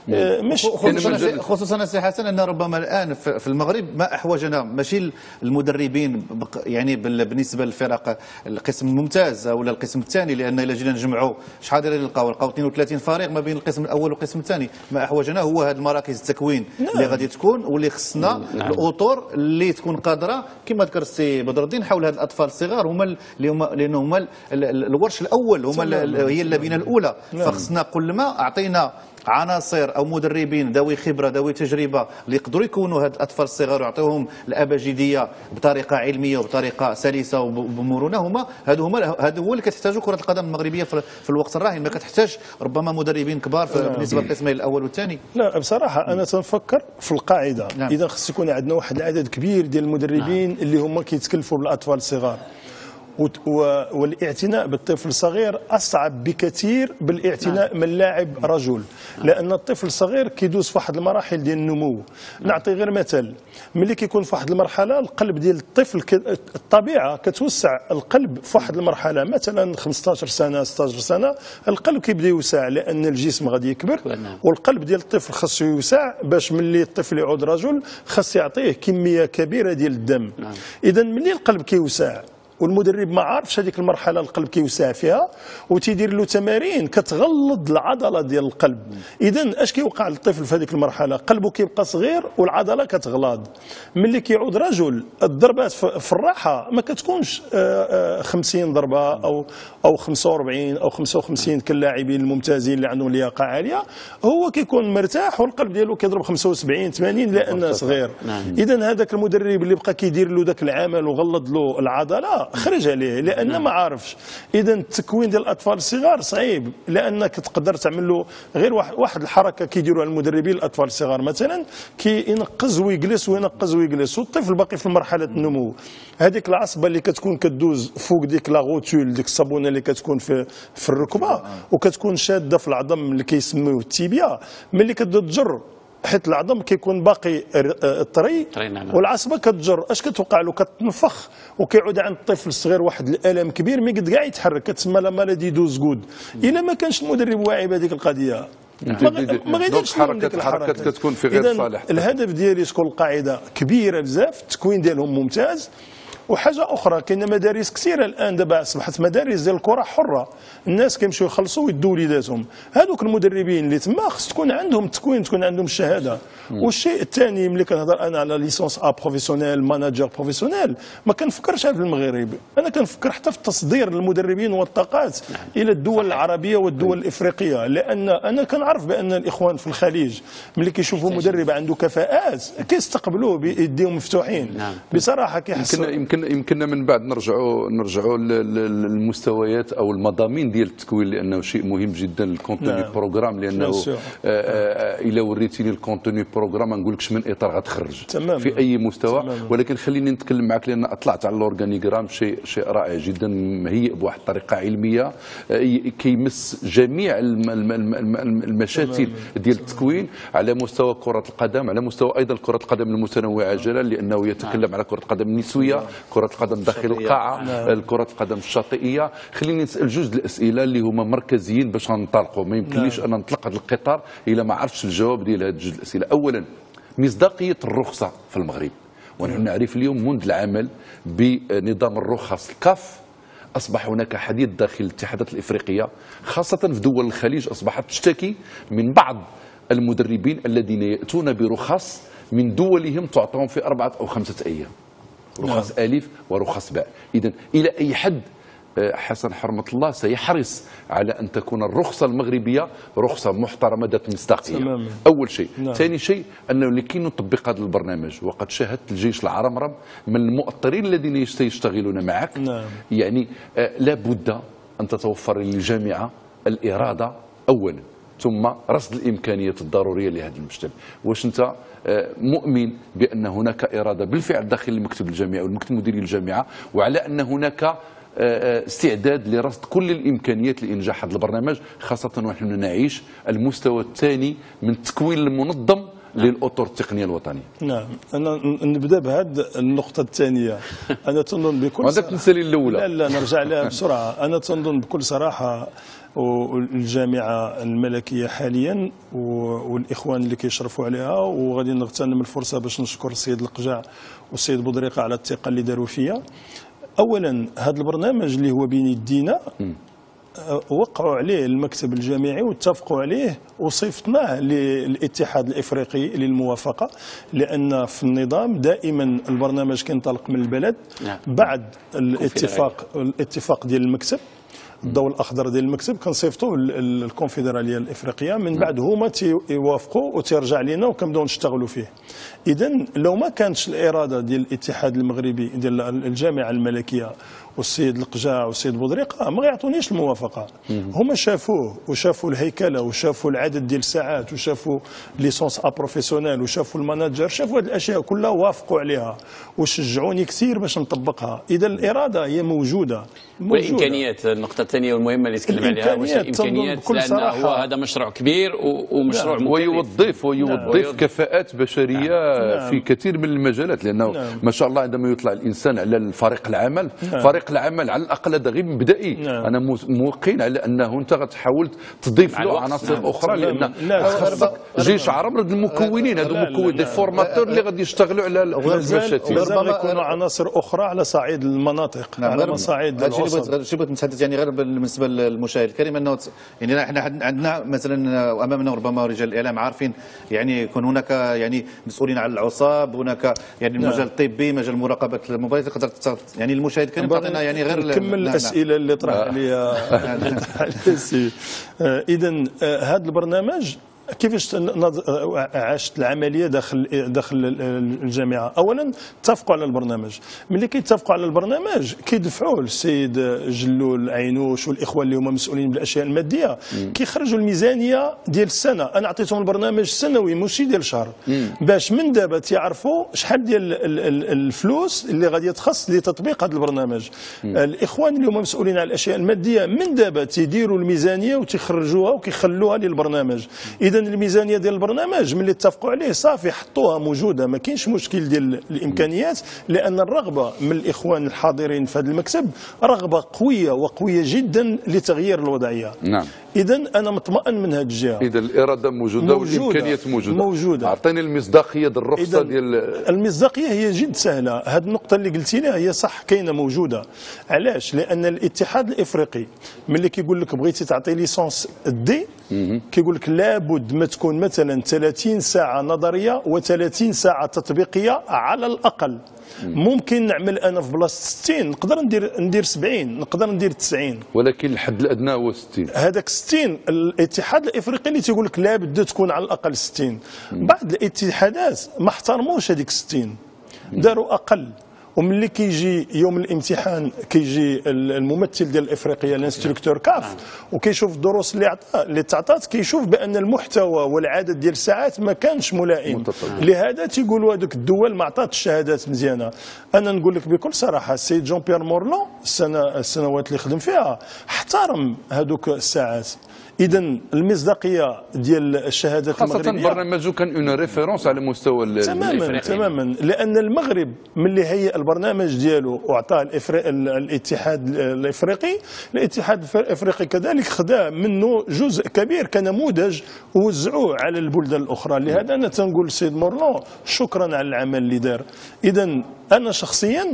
مش خصوصا سي حسن ان ربما الان في المغرب ما احوجنا ماشي المدربين يعني بالنسبه للفرق القسم الممتاز ولا القسم الثاني، لان الا جينا نجمعوا شحال نلقاو 32 فريق ما بين القسم الاول والقسم الثاني. ما احوجنا هو هذه المراكز التكوين اللي غادي تكون، واللي خصنا الاطر اللي تكون قادره كما ذكر السي بدر الدين حول هاد الاطفال الصغار، هما لان هما الورش الاول، هما هي اللبنه الاولى. فخصنا كل ما اعطينا عناصر او مدربين ذوي خبره ذوي تجربه اللي يقدروا يكونوا هاد الاطفال الصغار ويعطيوهم الابجديه بطريقه علميه وبطريقه سلسه وبمرونه، هذا هو اللي كتحتاجه كره القدم المغربيه في الوقت الراهن. ما كتحتاج ربما مدربين كبار بالنسبه للقسمين الاول والثاني. لا بصراحه انا تنفكر في القاعده. اذا خص يكون عندنا واحد العدد كبير ديال المدربين اللي هما كيتكلفوا بالاطفال الصغار، والاعتناء بالطفل الصغير أصعب بكثير بالاعتناء من لاعب رجل، لأن الطفل الصغير كيدوز في واحد المراحل ديال النمو. نعطي غير مثال، ملي كيكون في واحد المرحلة القلب ديال الطفل الطبيعة كتوسع القلب في واحد المرحلة، مثلا 15 سنة 16 سنة القلب كيبدا يوسع لأن الجسم غادي يكبر، والقلب ديال الطفل خاصو يوسع باش ملي الطفل يعود رجل خاص يعطيه كمية كبيرة ديال الدم. إذا ملي القلب كيوسع والمدرب ما عارفش هذيك المرحله القلب كيوسع فيها وتيدير له تمارين كتغلظ العضله ديال القلب، اذا اش كيوقع للطفل في هذيك المرحله؟ قلبه كيبقى صغير والعضله كتغلاض. ملي كيعود رجل الضربات في الراحه ما كتكونش 50 ضربه او 45 او 55 كاللاعبين الممتازين اللي عندهم لياقه عاليه، هو كيكون مرتاح والقلب ديالو كيضرب 75 80 لانه صغير. اذا هذاك المدرب اللي بقى كيدير له ذاك العمل وغلظ له العضله خرج عليه لان ما عارفش. اذا التكوين ديال الاطفال الصغار صعيب، لانك تقدر تعمل له غير واحد الحركه كيديروها المدربين الاطفال الصغار، مثلا كينقز ويجلس وينقز ويجلس والطفل باقي في مرحله النمو. هذيك العصبه اللي كتكون كدوز فوق ديك لا غوتول، ديك الصابونه اللي كتكون في الركبه وكتكون شاده في العظم اللي كيسميوه التيبيا، ملي كتبدا تجر حيت العظم كيكون باقي طري والعصبه كتجر، اش كتوقع له؟ كتنفخ وكيعود عند الطفل الصغير واحد الالم كبير ما يقد كاع يتحرك، كتسمى لا مالادي دوز كود. الا ما كانش المدرب واعي بهذيك القضيه ما غيديرش الحركات كتكون في غير صالح. الهدف ديالي تكون القاعده كبيره بزاف، التكوين ديالهم ممتاز. وحاجه اخرى، كاين مدارس كثيره الان دابا اصبحت مدارس ديال الكره حره، الناس كيمشيو يخلصوا ويدوا وليداتهم. هذوك المدربين اللي تما خص تكون عندهم التكوين، تكون عندهم الشهاده. والشيء الثاني ملي كنهضر انا على ليسونس بروفيسيونيل ماناجر بروفيسيونيل، ما كنفكرش في المغرب، انا كنفكر حتى في تصدير المدربين والطاقات الى الدول العربيه والدول الافريقيه، لان انا كنعرف بان الاخوان في الخليج ملي كيشوفوا مدرب عنده كفاءات كيستقبلوه بيديهم مفتوحين. بصراحه كيحسوا يمكننا من بعد نرجعوا للمستويات او المضامين ديال التكوين، لانه شيء مهم جدا الكونتوني بروغرام، لانه الا وريتيني الكونتوني بروغرام ما نقولكش من اطار غتخرج في اي مستوى. ولكن خليني نتكلم معك لان اطلعت على الاورغانيغرام، شيء رائع جدا مهيئ بواحد الطريقه علميه كيمس جميع المشاتل ديال التكوين على مستوى كره القدم، على مستوى ايضا كره القدم المتنوعه جلا، لانه يتكلم على كره القدم النسويه، كرة القدم داخل القاعة، كرة القدم الشاطئية. خليني نسأل جوج الأسئلة اللي هما مركزيين باش ننطلقوا، ما يمكنليش أنا نطلق هذا القطار إلا ما عرفتش الجواب ديال هاد جوج الأسئلة. أولا، مصداقية الرخصة في المغرب، ونحن نعرف اليوم منذ العمل بنظام الرخص الكاف أصبح هناك حديث داخل الاتحادات الإفريقية، خاصة في دول الخليج أصبحت تشتكي من بعض المدربين الذين يأتون برخص من دولهم تعطون في 4 أو 5 أيام، رخص ألف ورخص باء. إذن إلى أي حد حسن حرمة الله سيحرص على أن تكون الرخصة المغربية رخصة محترمة ذات مصداقية؟ أول شيء. ثاني شيء أنه لكي نطبق هذا البرنامج، وقد شاهدت الجيش العرمرم من المؤطرين الذين يشتغلون معك، يعني لا بد أن تتوفر للجامعة الإرادة أولا، ثم رصد الإمكانيات الضرورية لهذا المجتمع. واش أنت مؤمن بأن هناك إرادة بالفعل داخل المكتب الجامعي والمكتب المديري للجامعة، وعلى أن هناك استعداد لرصد كل الإمكانيات لإنجاح هذا البرنامج، خاصة ونحن نعيش المستوى الثاني من التكوين المنظم للاطر التقنيه الوطنيه. نعم، انا نبدا بهذه النقطه الثانيه. انا تنظن بكل هذاك تنسى لي الاولى. لا نرجع لها بسرعه. انا تنظن بكل صراحه والجامعه الملكيه حاليا والاخوان اللي كيشرفوا عليها، وغادي نغتنم الفرصه باش نشكر السيد القجع والسيد بودريقه على الثقه اللي داروا فيا. اولا هذا البرنامج اللي هو بين يدينا وقعوا عليه المكتب الجامعي واتفقوا عليه وصيفطناه للاتحاد الافريقي للموافقه، لان في النظام دائما البرنامج كينطلق من البلد بعد الاتفاق ديال المكتب، الضوء الاخضر ديال المكتب كنصيفطوه للكونفدراليه الافريقيه، من بعد هما تيوافقوا وترجع لنا وكنبداو نشتغلوا فيه. اذا لو ما كانتش الاراده ديال الاتحاد المغربي ديال الجامعه الملكيه والسيد القجاع والسيد بودريقه ما غيعطونيش الموافقه. هما شافوه وشافوا الهيكله وشافوا العدد ديال الساعات وشافوا ليسونس بروفيسيونيل وشافوا الماناجر، شافوا هذه الاشياء كلها وافقوا عليها وشجعوني كثير باش نطبقها. اذا الاراده هي موجوده. والامكانيات النقطه الثانيه والمهمه اللي تكلم عليها، واش الامكانيات؟ لان هو هذا مشروع كبير ومشروع ويوظف كفاءات بشريه في كثير من المجالات، لانه ما شاء الله عندما يطلع الانسان على الفريق العمل، فريق العمل على الاقل هذا غير مبدئي. انا موقن على انه انت غتحاول تضيف له عناصر اخرى، لان خاصك جيش عرب المكونين، هذو مكونين دي فورماتور اللي غادي يشتغلوا على المشاتين. مازال يكونوا عناصر اخرى على صعيد المناطق، على مصاعيد الوسط. شي بغيت نتحدث يعني غير بالنسبه للمشاهد الكريم، انه يعني احنا عندنا مثلا امامنا ربما رجال الاعلام عارفين يعني يكون هناك يعني مسؤولين على العصاب، هناك يعني المجال الطبي، مجال مراقبه المباريات، تقدر يعني المشاهد الكريم تعطينا يعني غير نكمل الاسئله اللي طرح عليا. اذا هذا البرنامج كيفاش عاشت العمليه داخل الجامعه؟ اولا اتفقوا على البرنامج، ملي كيتفقوا على البرنامج كيدفعوه للسيد جلول عينوش والاخوان اللي هما مسؤولين بالاشياء الماديه، كيخرجوا الميزانيه ديال السنه. انا عطيتهم البرنامج سنوي ماشي ديال شهر، باش من دابا تيعرفوا شحال ديال الفلوس اللي غادي تخص لتطبيق هذا البرنامج. الاخوان اللي هما مسؤولين على الاشياء الماديه من دابا تيديروا الميزانيه وتيخرجوها وكيخلوها للبرنامج. اذا الميزانيه ديال البرنامج ملي اتفقوا عليه صافي حطوها موجوده، ما كاينش مشكل ديال الامكانيات، لان الرغبه من الاخوان الحاضرين في هذا المكتب رغبه قويه وقويه جدا لتغيير الوضعيه. نعم. اذا انا مطمئن من هذه الجهه. اذا الاراده موجوده والامكانيات موجوده. اعطيني المصداقيه ديال الرخصه ديال المصداقيه هي جد سهله. هذه النقطه اللي قلتي لها هي صح، كاينه موجوده. علاش؟ لان الاتحاد الافريقي ملي كيقول لك بغيتي تعطي ليسونس دي، كيقول لك لابد ما تكون مثلا 30 ساعه نظريه و30 ساعه تطبيقيه على الاقل. ممكن نعمل انا في بلاصه 60 نقدر ندير 70، نقدر ندير 90، ولكن الحد الادنى هو 60. هذاك 60 الاتحاد الافريقي اللي تيقول لك لابد تكون على الاقل 60. بعض الاتحادات ما احترموش هذيك 60، داروا اقل. وملي كيجي يوم الامتحان كيجي الممثل ديال الافريقيه الانستركتور كاف وكيشوف الدروس اللي تعطات، كيشوف بان المحتوى والعدد ديال الساعات ما كانش ملائم، لهذا تيقولوا هذوك الدول ما عطاتش الشهادات مزيانه. انا نقول لك بكل صراحه السيد جون بيير مورلون السنوات اللي خدم فيها احترم هذوك الساعات. اذا المصداقيه ديال الشهادات المغربيه، خاصه برنامجه كان اون ريفيرونس على مستوى تماما لان المغرب ملي هيئ البرنامج ديالو واعطاه الاتحاد الافريقي، الاتحاد الافريقي كذلك خدا منه جزء كبير كنموذج ووزعوه على البلدان الاخرى. لهذا انا تنقول للسيد مورلون شكرا على العمل اللي دار. اذا انا شخصيا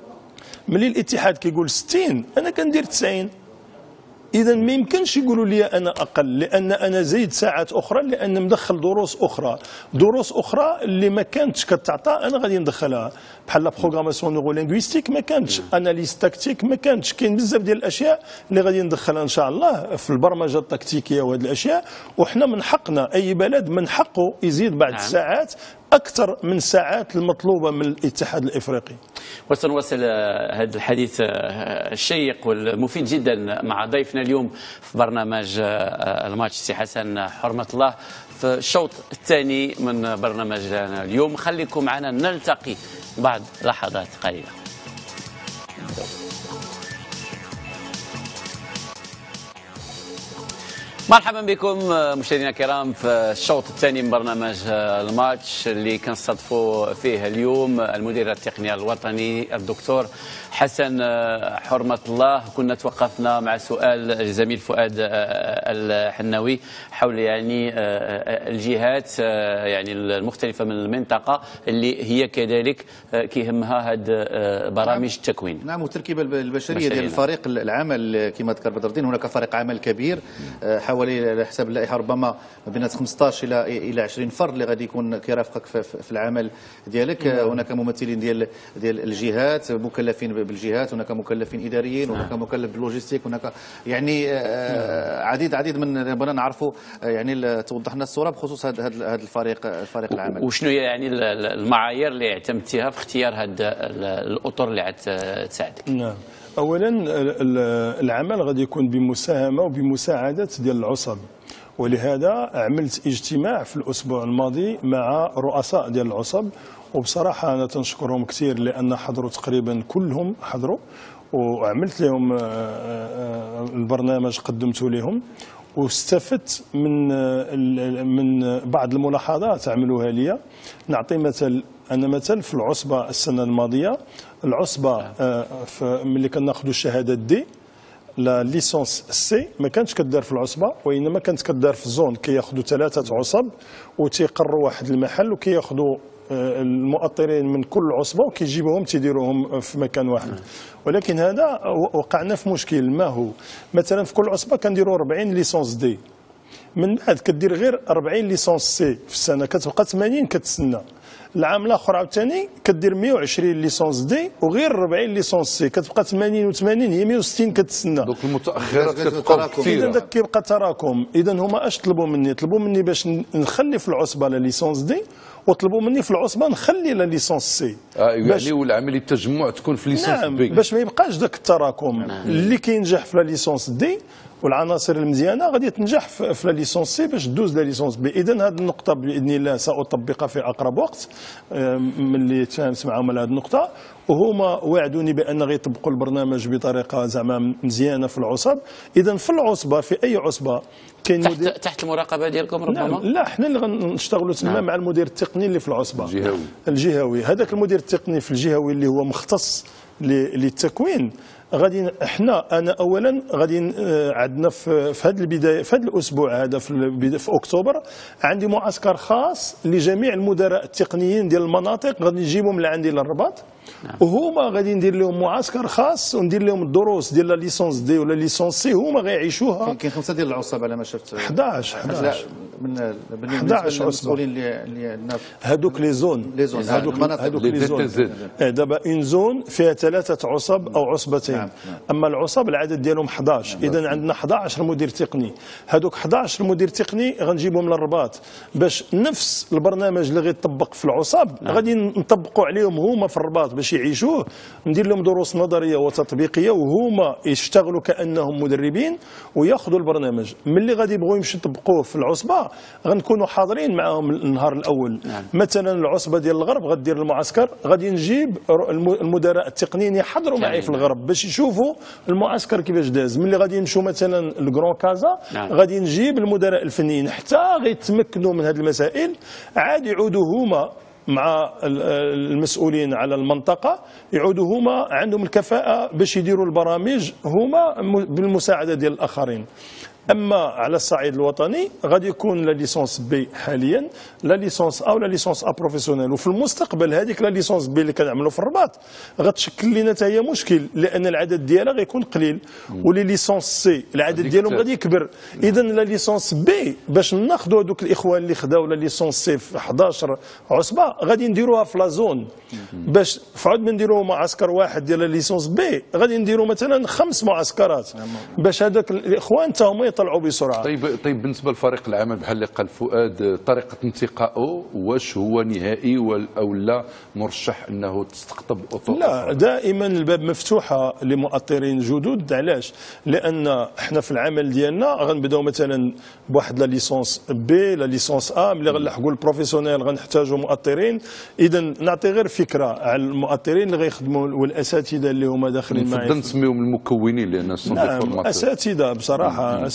ملي الاتحاد كيقول 60 انا كندير 90. إذا ما يمكنش يقولوا لي أنا أقل، لأن أنا زيد ساعات أخرى، لأن مدخل دروس أخرى اللي ما كانتش كتعطى أنا غادي ندخلها، بحال لا بروغراماسيون نورو لينغويستيك ما كانتش، أناليز تكتيك ما كانتش، كاين بزاف ديال الأشياء اللي غادي ندخلها إن شاء الله في البرمجة التكتيكية وهذه الأشياء. وحنا من حقنا أي بلد من حقه يزيد بعض الساعات أكثر من الساعات المطلوبة من الاتحاد الإفريقي. وسنواصل هذا الحديث الشيق والمفيد جدا مع ضيفنا اليوم في برنامج الماتش سي حسن حرمة الله في الشوط الثاني من برنامجنا اليوم. خليكم معنا نلتقي بعد لحظات قليلة. مرحبا بكم مشاهدينا الكرام في الشوط الثاني من برنامج الماتش اللي كنستضيفوا فيه اليوم المدير التقني الوطني الدكتور حسن حرمة الله. كنا توقفنا مع سؤال الزميل فؤاد الحناوي حول يعني الجهات يعني المختلفة من المنطقة اللي هي كذلك كيهمها هذه برامج التكوين. نعم، والتركيبة البشرية ديال الفريق العمل كما ذكر بدر الدين. هناك فريق عمل كبير حوالي على حسب اللائحه ربما ما بين 15 الى 20 فرد اللي غادي يكون كيرافقك في العمل ديالك. هناك ممثلين ديال الجهات مكلفين بالجهات، هناك مكلفين اداريين، هناك مكلف باللوجيستيك، هناك يعني عديد من بغينا نعرفوا يعني توضح لنا الصوره بخصوص هذا الفريق العمل. وشنو هي يعني المعايير اللي اعتمدتيها في اختيار هذه الاطر اللي تساعدك؟ نعم، اولا العمل غادي يكون بمساهمه وبمساعده ديال العصب، ولهذا عملت اجتماع في الاسبوع الماضي مع رؤساء ديال العصب، وبصراحه انا تنشكرهم كثير لان حضروا تقريبا كلهم حضروا، وعملت لهم البرنامج قدمته لهم، واستفدت من بعض الملاحظات عملوها لي. نعطي مثل، أنا مثل في العصبة السنة الماضية، العصبة ملي كناخذوا الشهادة دي لا ليسونس سي ما كانتش كدار في العصبة، وإنما كانت كدار في الزون. كياخذوا 3 عصب وتيقروا واحد المحل وكياخذوا المؤطرين من كل عصبة وكيجيبوهم تيديروهم في مكان واحد. ولكن هذا وقعنا في مشكل. ما هو مثلا في كل عصبة كنديروا 40 ليسونس دي، من بعد كدير غير 40 ليسونس سي في السنة، كتبقى 80 كتسنى. العام الاخر عاوتاني كدير 120 ليسونس دي وغير 40 ليسونس سي، كتبقى 80 و80 هي 160 كتسنى. دوك المتاخرات كتبقى كثيره. اذا داك كيبقى تراكم. اذا هما اش طلبوا مني؟ طلبوا مني باش نخلي في العصبه لا ليسونس دي، وطلبوا مني في العصبه نخلي لا ليسونس سي. يعني والعمليه التجمع تكون في ليسونس نعم بي، باش ما يبقاش داك التراكم. اللي كينجح في لا ليسونس دي والعناصر المزيانه غادي تنجح في لا ليسونس سي باش دوز لا ليسونس بي. اذا هذه النقطه باذن الله ساطبقها في اقرب وقت ملي تفاهمت معهم على هذه النقطه، وهما وعدوني بان غيطبقوا البرنامج بطريقه زعما مزيانه في العصب. اذا في العصبه، في اي عصبه كاين مدير تحت المراقبه ديالكم ربما؟ نعم، لا حنا اللي غنشتغلوا تما مع المدير التقني اللي في العصبه الجهوي. هذاك المدير التقني في الجهوي اللي هو مختص للتكوين، غادي انا اولا غادي عندنا في هذه البدايه، في هذا الاسبوع هذا في اكتوبر عندي معسكر خاص لجميع المدراء التقنيين ديال المناطق، غادي نجيبهم لعندي للرباط. وهما غادي ندير لهم معسكر خاص وندير لهم الدروس ديال لا ليسونس دي ولا ليسونس سي، هما غيعيشوها. كاين 5 ديال العصب على ما شفت. 11 من 11 المسؤولين اللي هذوك لي زون، هذوك لي زون. دابا اون زون فيها 3 عصب او عصبتين. اما العصب العدد ديالهم 11. اذا عندنا 11 مدير تقني. هذوك 11 مدير تقني غنجيبهم للرباط باش نفس البرنامج اللي غيطبق في العصب غادي نطبقوا عليهم هما في الرباط باش يعيشوه. ندير لهم دروس نظريه وتطبيقيه وهما يشتغلوا كانهم مدربين وياخذوا البرنامج. ملي غادي يبغوا يمشيو يطبقوه في العصبه غنكونوا حاضرين معهم النهار الاول. مثلا العصبه ديال الغرب غدير المعسكر، غادي نجيب المدراء التقنيين يحضروا معي في الغرب باش يشوفوا المعسكر كيفاش داز. ملي غادي يمشوا مثلا لكرون كازا غادي نجيب المدراء الفنيين حتى غيتمكنوا من هذه المسائل، عاد يعودوا هما مع المسؤولين على المنطقة، يعودوا هما عندهم الكفاءة باش يديروا البرامج هما بالمساعدة ديال الآخرين. اما على الصعيد الوطني غادي يكون لا ليسونس بي حاليا، لا ليسونس او لا ليسونس ا بروفيسيونيل، وفي المستقبل هذيك لا ليسونس بي اللي كنعملوا في الرباط غتشكل لنا حتى هي مشكل، لان العدد ديالها غيكون قليل، ولي ليسونس سي العدد ديالهم غادي يكبر. اذا لا ليسونس بي باش ناخذوا هذوك الاخوان اللي خداو لا ليسونس سي في 11 عصبه غادي نديروها في لا زون، باش فعاد ما نديروا معسكر واحد ديال لا ليسونس بي غادي نديروا مثلا 5 معسكرات باش هذاك الاخوان حتى هما يطلعوا بسرعه. طيب بالنسبه لفريق العمل بحال اللي قال فؤاد، طريقه انتقائه واش هو نهائي او لا مرشح انه تستقطب اطر؟ لا، دائما الباب مفتوحه لمؤطرين جدد. علاش؟ لان احنا في العمل ديالنا غنبداو مثلا بواحد لا ليسونس بي، لا ليسونس ا، ملي غنلحقوا البروفيسيونيل غنحتاجوا مؤطرين. اذا نعطي غير فكره على المؤطرين اللي غيخدموا والاساتذه اللي هما داخلين معايا. نفضل نسميهم المكونين لان نعم، اساتذه بصراحه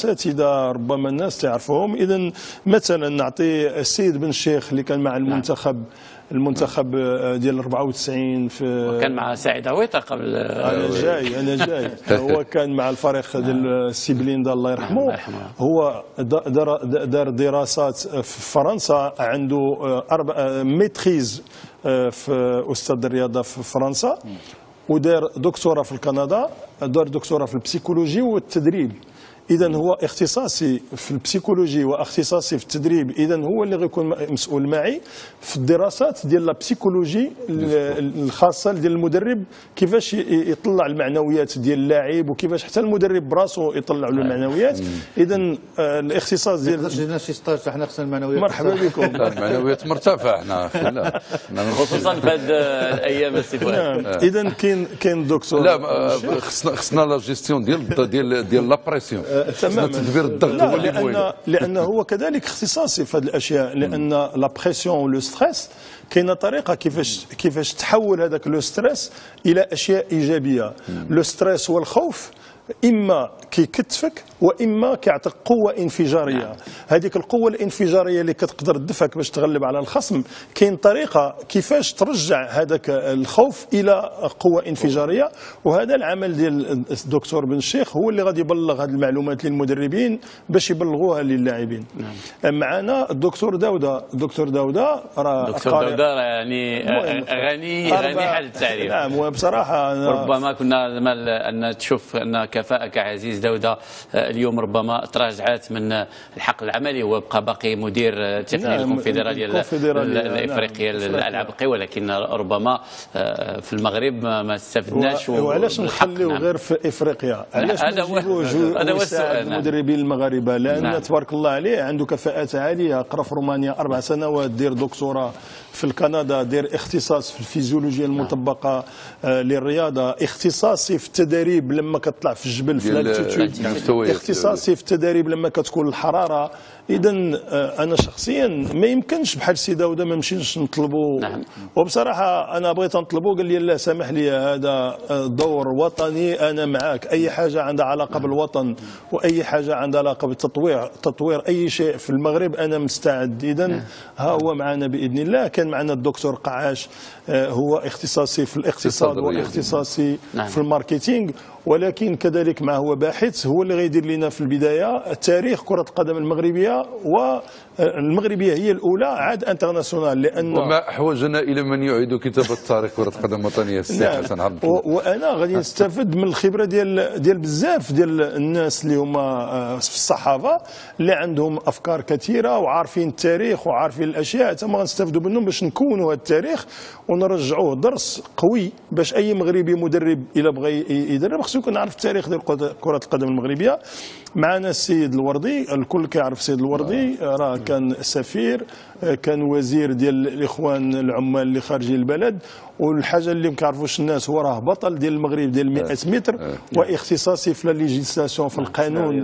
اساتذه ربما الناس تعرفهم. اذا مثلا نعطي السيد بن الشيخ اللي كان مع المنتخب ديال 94 في كان مع سعيد عويطه قبل. انا جاي هو كان مع الفريق ديال السيبلين الله يرحمه. هو دار دراسات في فرنسا، عنده ميتريز في استاذ الرياضه في فرنسا، ودار دكتوراه في كندا، دار دكتوراه في البسيكولوجي والتدريب. اذا هو اختصاصي في البسيكولوجي واختصاصي في التدريب، اذا هو اللي غيكون مسؤول معي في الدراسات ديال لا بسيكولوجي الخاصه ديال المدرب، كيفاش يطلع المعنويات ديال اللاعب وكيفاش حتى المدرب براسو يطلع له المعنويات. اذا الاختصاص ديال درنا شي ستاج حنا خصنا المعنويات. مرحبا بكم. المعنويات مرتفعه حنا خصوصا في هذه الايام السيفوات. اذا كاين دكتور. لا خصنا لا جيستيون ديال لا بريسيون، تماما تدبير الضغط هو اللي مهم. لانه هو كذلك اختصاصي في هذه الاشياء، لان لا بريسيون ولو ستريس كاينه طريقه كيفاش تحول هذاك لو ستريس الى اشياء ايجابيه. لو ستريس والخوف اما كيكتفك واما كيعطيك قوه انفجاريه. هذيك القوه الانفجاريه اللي كتقدر تدفعك باش تغلب على الخصم، كاين طريقه كيفاش ترجع هذاك الخوف الى قوه انفجاريه. وهذا العمل ديال الدكتور بن الشيخ هو اللي غادي يبلغ هذه المعلومات للمدربين باش يبلغوها للاعبين. معنا الدكتور داوده. دكتور داوده يعني غني حال التعريف. نعم، وبصراحه ربما كنا ان تشوف ان كفاءه كعزيز داوده اليوم ربما تراجعت من الحقل العملي، هو بقى باقي مدير تقني الكونفدراليه الافريقيه للالعاب القوى، ولكن ربما في المغرب ما استفدناش. وعلاش نخليو غير في افريقيا؟ علاش هذا هو السؤال. المدربين المغاربه لان تبارك الله عليه عنده كفاءات عاليه. قرا في رومانيا 4 سنوات، دير دكتوراه في كندا، دير اختصاص في الفيزيولوجيا المطبقه للرياضه، اختصاصي في التدريب لما كتطلع في الجبل في الالتيتود، اختصاصي في التدريب لما كتكون الحراره. اذا انا شخصيا ما يمكنش بحال سي داوده ما نمشيش نطلبوا. وبصراحه انا بغيت نطلبوا، قال لي لا سامح لي هذا دور وطني، انا معاك. اي حاجه عندها علاقه بالوطن واي حاجه عندها علاقه بالتطوير اي شيء في المغرب انا مستعد. اذا ها هو معنا باذن الله. كان معنا الدكتور قعاش، هو اختصاصي في الاقتصاد واختصاصي في الماركتينغ، ولكن كذلك معه هو باحث، هو اللي غيدير لنا في البدايه تاريخ كره القدم المغربيه، والمغربيه هي الاولى عاد انترناسيونال. لان وما احوجنا الى من يعيد كتابه تاريخ كره القدم الوطنيه السي حسن عبد الله. وانا غادي نستفد من الخبره ديال بزاف ديال الناس اللي هما في الصحافه اللي عندهم افكار كثيره وعارفين التاريخ وعارفين الاشياء، تما غنستافدوا منهم باش نكونوا هذا التاريخ ونرجعوه درس قوي باش اي مغربي مدرب الا بغى يدرب خصو يكون عارف التاريخ ديال كره القدم المغربيه. معنا السيد الوردي، الكل كيعرف السيد الوردي، راه كان سفير، كان وزير ديال الاخوان العمال اللي خارجين البلد، والحاجه اللي ما كيعرفوش الناس هو راه بطل ديال المغرب ديال 100 متر، واختصاصي في الليجيسلاسيون في القانون،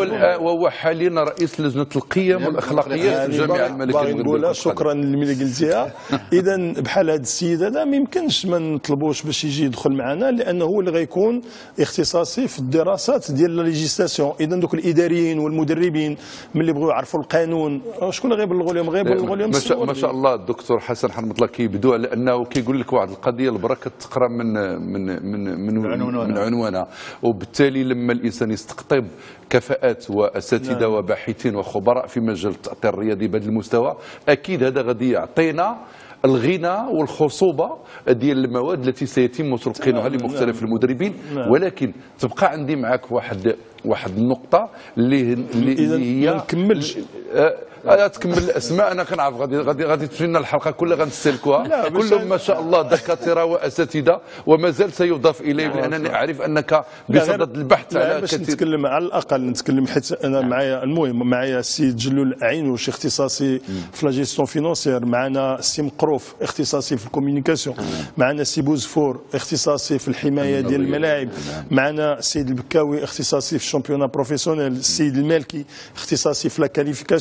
وهو حاليا رئيس لجنه القيم والاخلاقيات في الجامعه الملكيه المغربيه. شكرا للي قلتيها. اذا بحال هذا السيد هذا ما يمكنش ما نطلبوش باش يجي يدخل معنا، لانه هو اللي غيكون اختصاصي في الدراسات ديال الليجيسلاسيون. اذا دوك الاداريين والمدربين ملي بغوا يعرفوا القانون شكون غيبلغوا لهم؟ غيبلغوا لهم ما شاء الله. الدكتور حسن حرمة الله كيبدو على انه كيقول لك واحد القضيه البركه تقرا من عنوانها، وبالتالي لما الانسان يستقطب كفاءات واساتذه وباحثين وخبراء في مجال التاطير الرياضي بهذا المستوى، اكيد هذا غادي يعطينا الغنى والخصوبه ديال المواد التي سيتم تلقينها لمختلف المدربين. ولكن تبقى عندي معك واحد النقطه اللي هي ما نكملش. تكمل الاسماء، انا كنعرف غادي تمشي لنا الحلقه كلها غنستهلكوها، كلهم ما شاء الله دكاتره واساتذه، وما زال سيضاف اليهم لانني اعرف انك بصدد البحث على باش نتكلم على الاقل نتكلم، حيت انا معايا المهم معايا السيد جلول عينوش اختصاصي في لا جيستيون فينونسيير، معنا السي مقروف اختصاصي في الكوميونيكاسيون، معنا السي بوزفور اختصاصي في الحمايه ديال الملاعب، معنا السيد البكاوي اختصاصي في الشامبيونا بروفيسيونيل، السيد المالكي اختصاصي في لا كاليفيكاسيون، السيد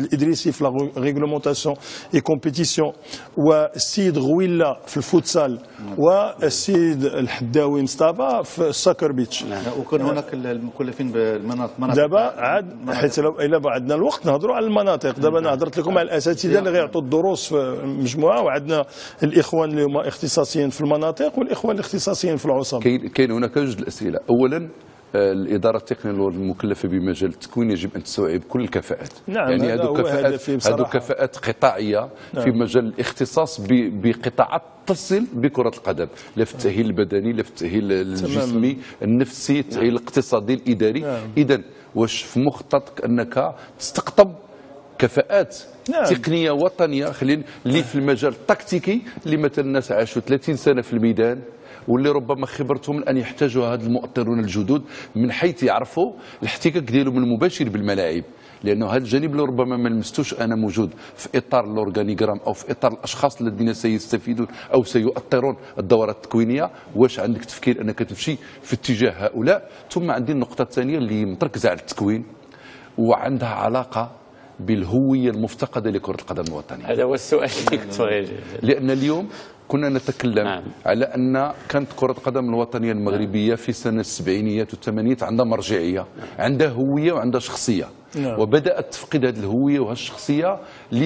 الادريسي في لا ريغلومونطاسيون اي كومبيتيسيون، والسيد غويلا في الفوتسال، والسيد الحداوي مصطفى في الساكر بيتش. وكان هناك المكلفين بالمناطق. دابا عاد حيت الا عندنا الوقت نهضروا على المناطق. دابا انا هضرت لكم على الاساتذه اللي غيعطوا الدروس في المجموعه، وعندنا الاخوان اللي هما اختصاصيين في المناطق والاخوان الاختصاصيين في العصام. كاين هناك جوج الاسئله. اولا الاداره التقنيه المكلفه بمجال التكوين يجب ان تستوعب كل الكفاءات. نعم، يعني هذو كفاءات قطاعيه. نعم. في مجال الاختصاص بقطاعات تصل بكره القدم، لا في التاهيل البدني، لا في التاهيل الجسمي، النفسي، التاهيل الاقتصادي، الاداري. نعم. اذا واش في مخططك انك تستقطب كفاءات نعم. تقنيه وطنيه اللي في المجال التكتيكي، اللي مثلا الناس عاشوا 30 سنه في الميدان، واللي ربما خبرتهم الان يحتاجوا هذا المؤطرون الجدد من حيث يعرفوا الاحتكاك ديالهم المباشر بالملاعب. لانه هذا الجانب اللي ربما ما لمستوش انا موجود في اطار الاورغانيغرام او في اطار الاشخاص الذين سيستفيدون او سيؤطرون الدورات التكوينيه. واش عندك تفكير انك تمشي في اتجاه هؤلاء؟ ثم عندي النقطه الثانيه اللي متركزه على التكوين وعندها علاقه بالهويه المفتقده لكره القدم الوطنيه. هذا هو السؤال اللي كنت بغيت. لان اليوم كنا نتكلم على ان كانت كره القدم الوطنيه المغربيه في سنه السبعينيات والثمانينات عندها مرجعيه، عندها هويه وعندها شخصيه. وبدات تفقد هذه الهويه وهالشخصيه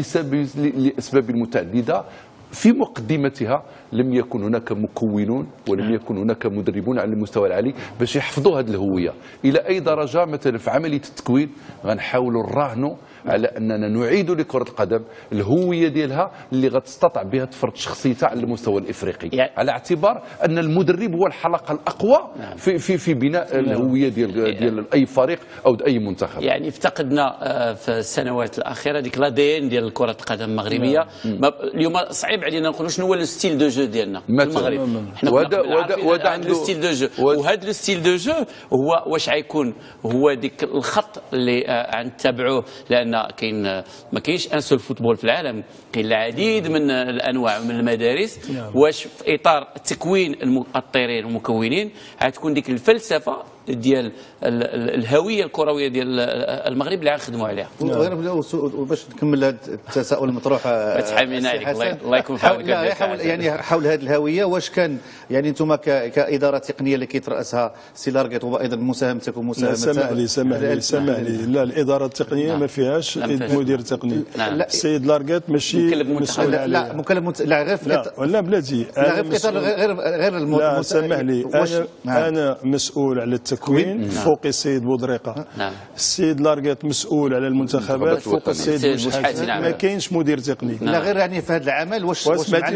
لاسباب متعدده. في مقدمتها لم يكن هناك مكونون ولم يكن هناك مدربون على المستوى العالي باش يحفظوا هذه الهويه. الى اي درجه مثلا في عمليه التكوين غنحاولوا نراهنوا على اننا نعيد لكره القدم الهويه ديالها اللي غتستطع بها تفرض شخصيتها على المستوى الافريقي، على اعتبار ان المدرب هو الحلقه الاقوى في بناء الهويه ديال اي فريق او اي منتخب. يعني افتقدنا في السنوات الاخيره ديك لا دي ان ديال كره القدم المغربيه. اليوم صعيب علينا نقولوا شنو هو لو ستيل دو جو ديالنا في المغرب. حنا وهذا لو ستيل دو جو، وهذا لو ستيل دو جو هو واش غيكون هو ديك الخط اللي غنتبعوه، لان كاين ما كاينش ان سول فوتبول في العالم، كاين العديد من الانواع من المدارس. واش في اطار تكوين المؤطرين والمكونين غتكون ديك الفلسفه ديال الهويه الكرويه ديال المغرب اللي غنخدموا عليها. باش نكمل هذا التساؤل المطروح تحامينا عليك الله يكون في عونك. يعني حول هذه الهويه، واش كان يعني انتم كاداره تقنيه اللي كيتراسها سي لارغيت وايضا مساهمتك ومساهمه سمح لي لا الاداره التقنيه ما فيهاش مدير تقني. السيد لارغيت ماشي مسؤول عليها. لا مكلف لا غير لا بلاتي غير في اطار غير لا سمح لي انا مسؤول على التكوين فوق السيد بودريقه. السيد لارغيت مسؤول على المنتخبات فوق السيد بوشحاتي. ما كاينش مدير تقني. لا غير يعني في هذا العمل واش مع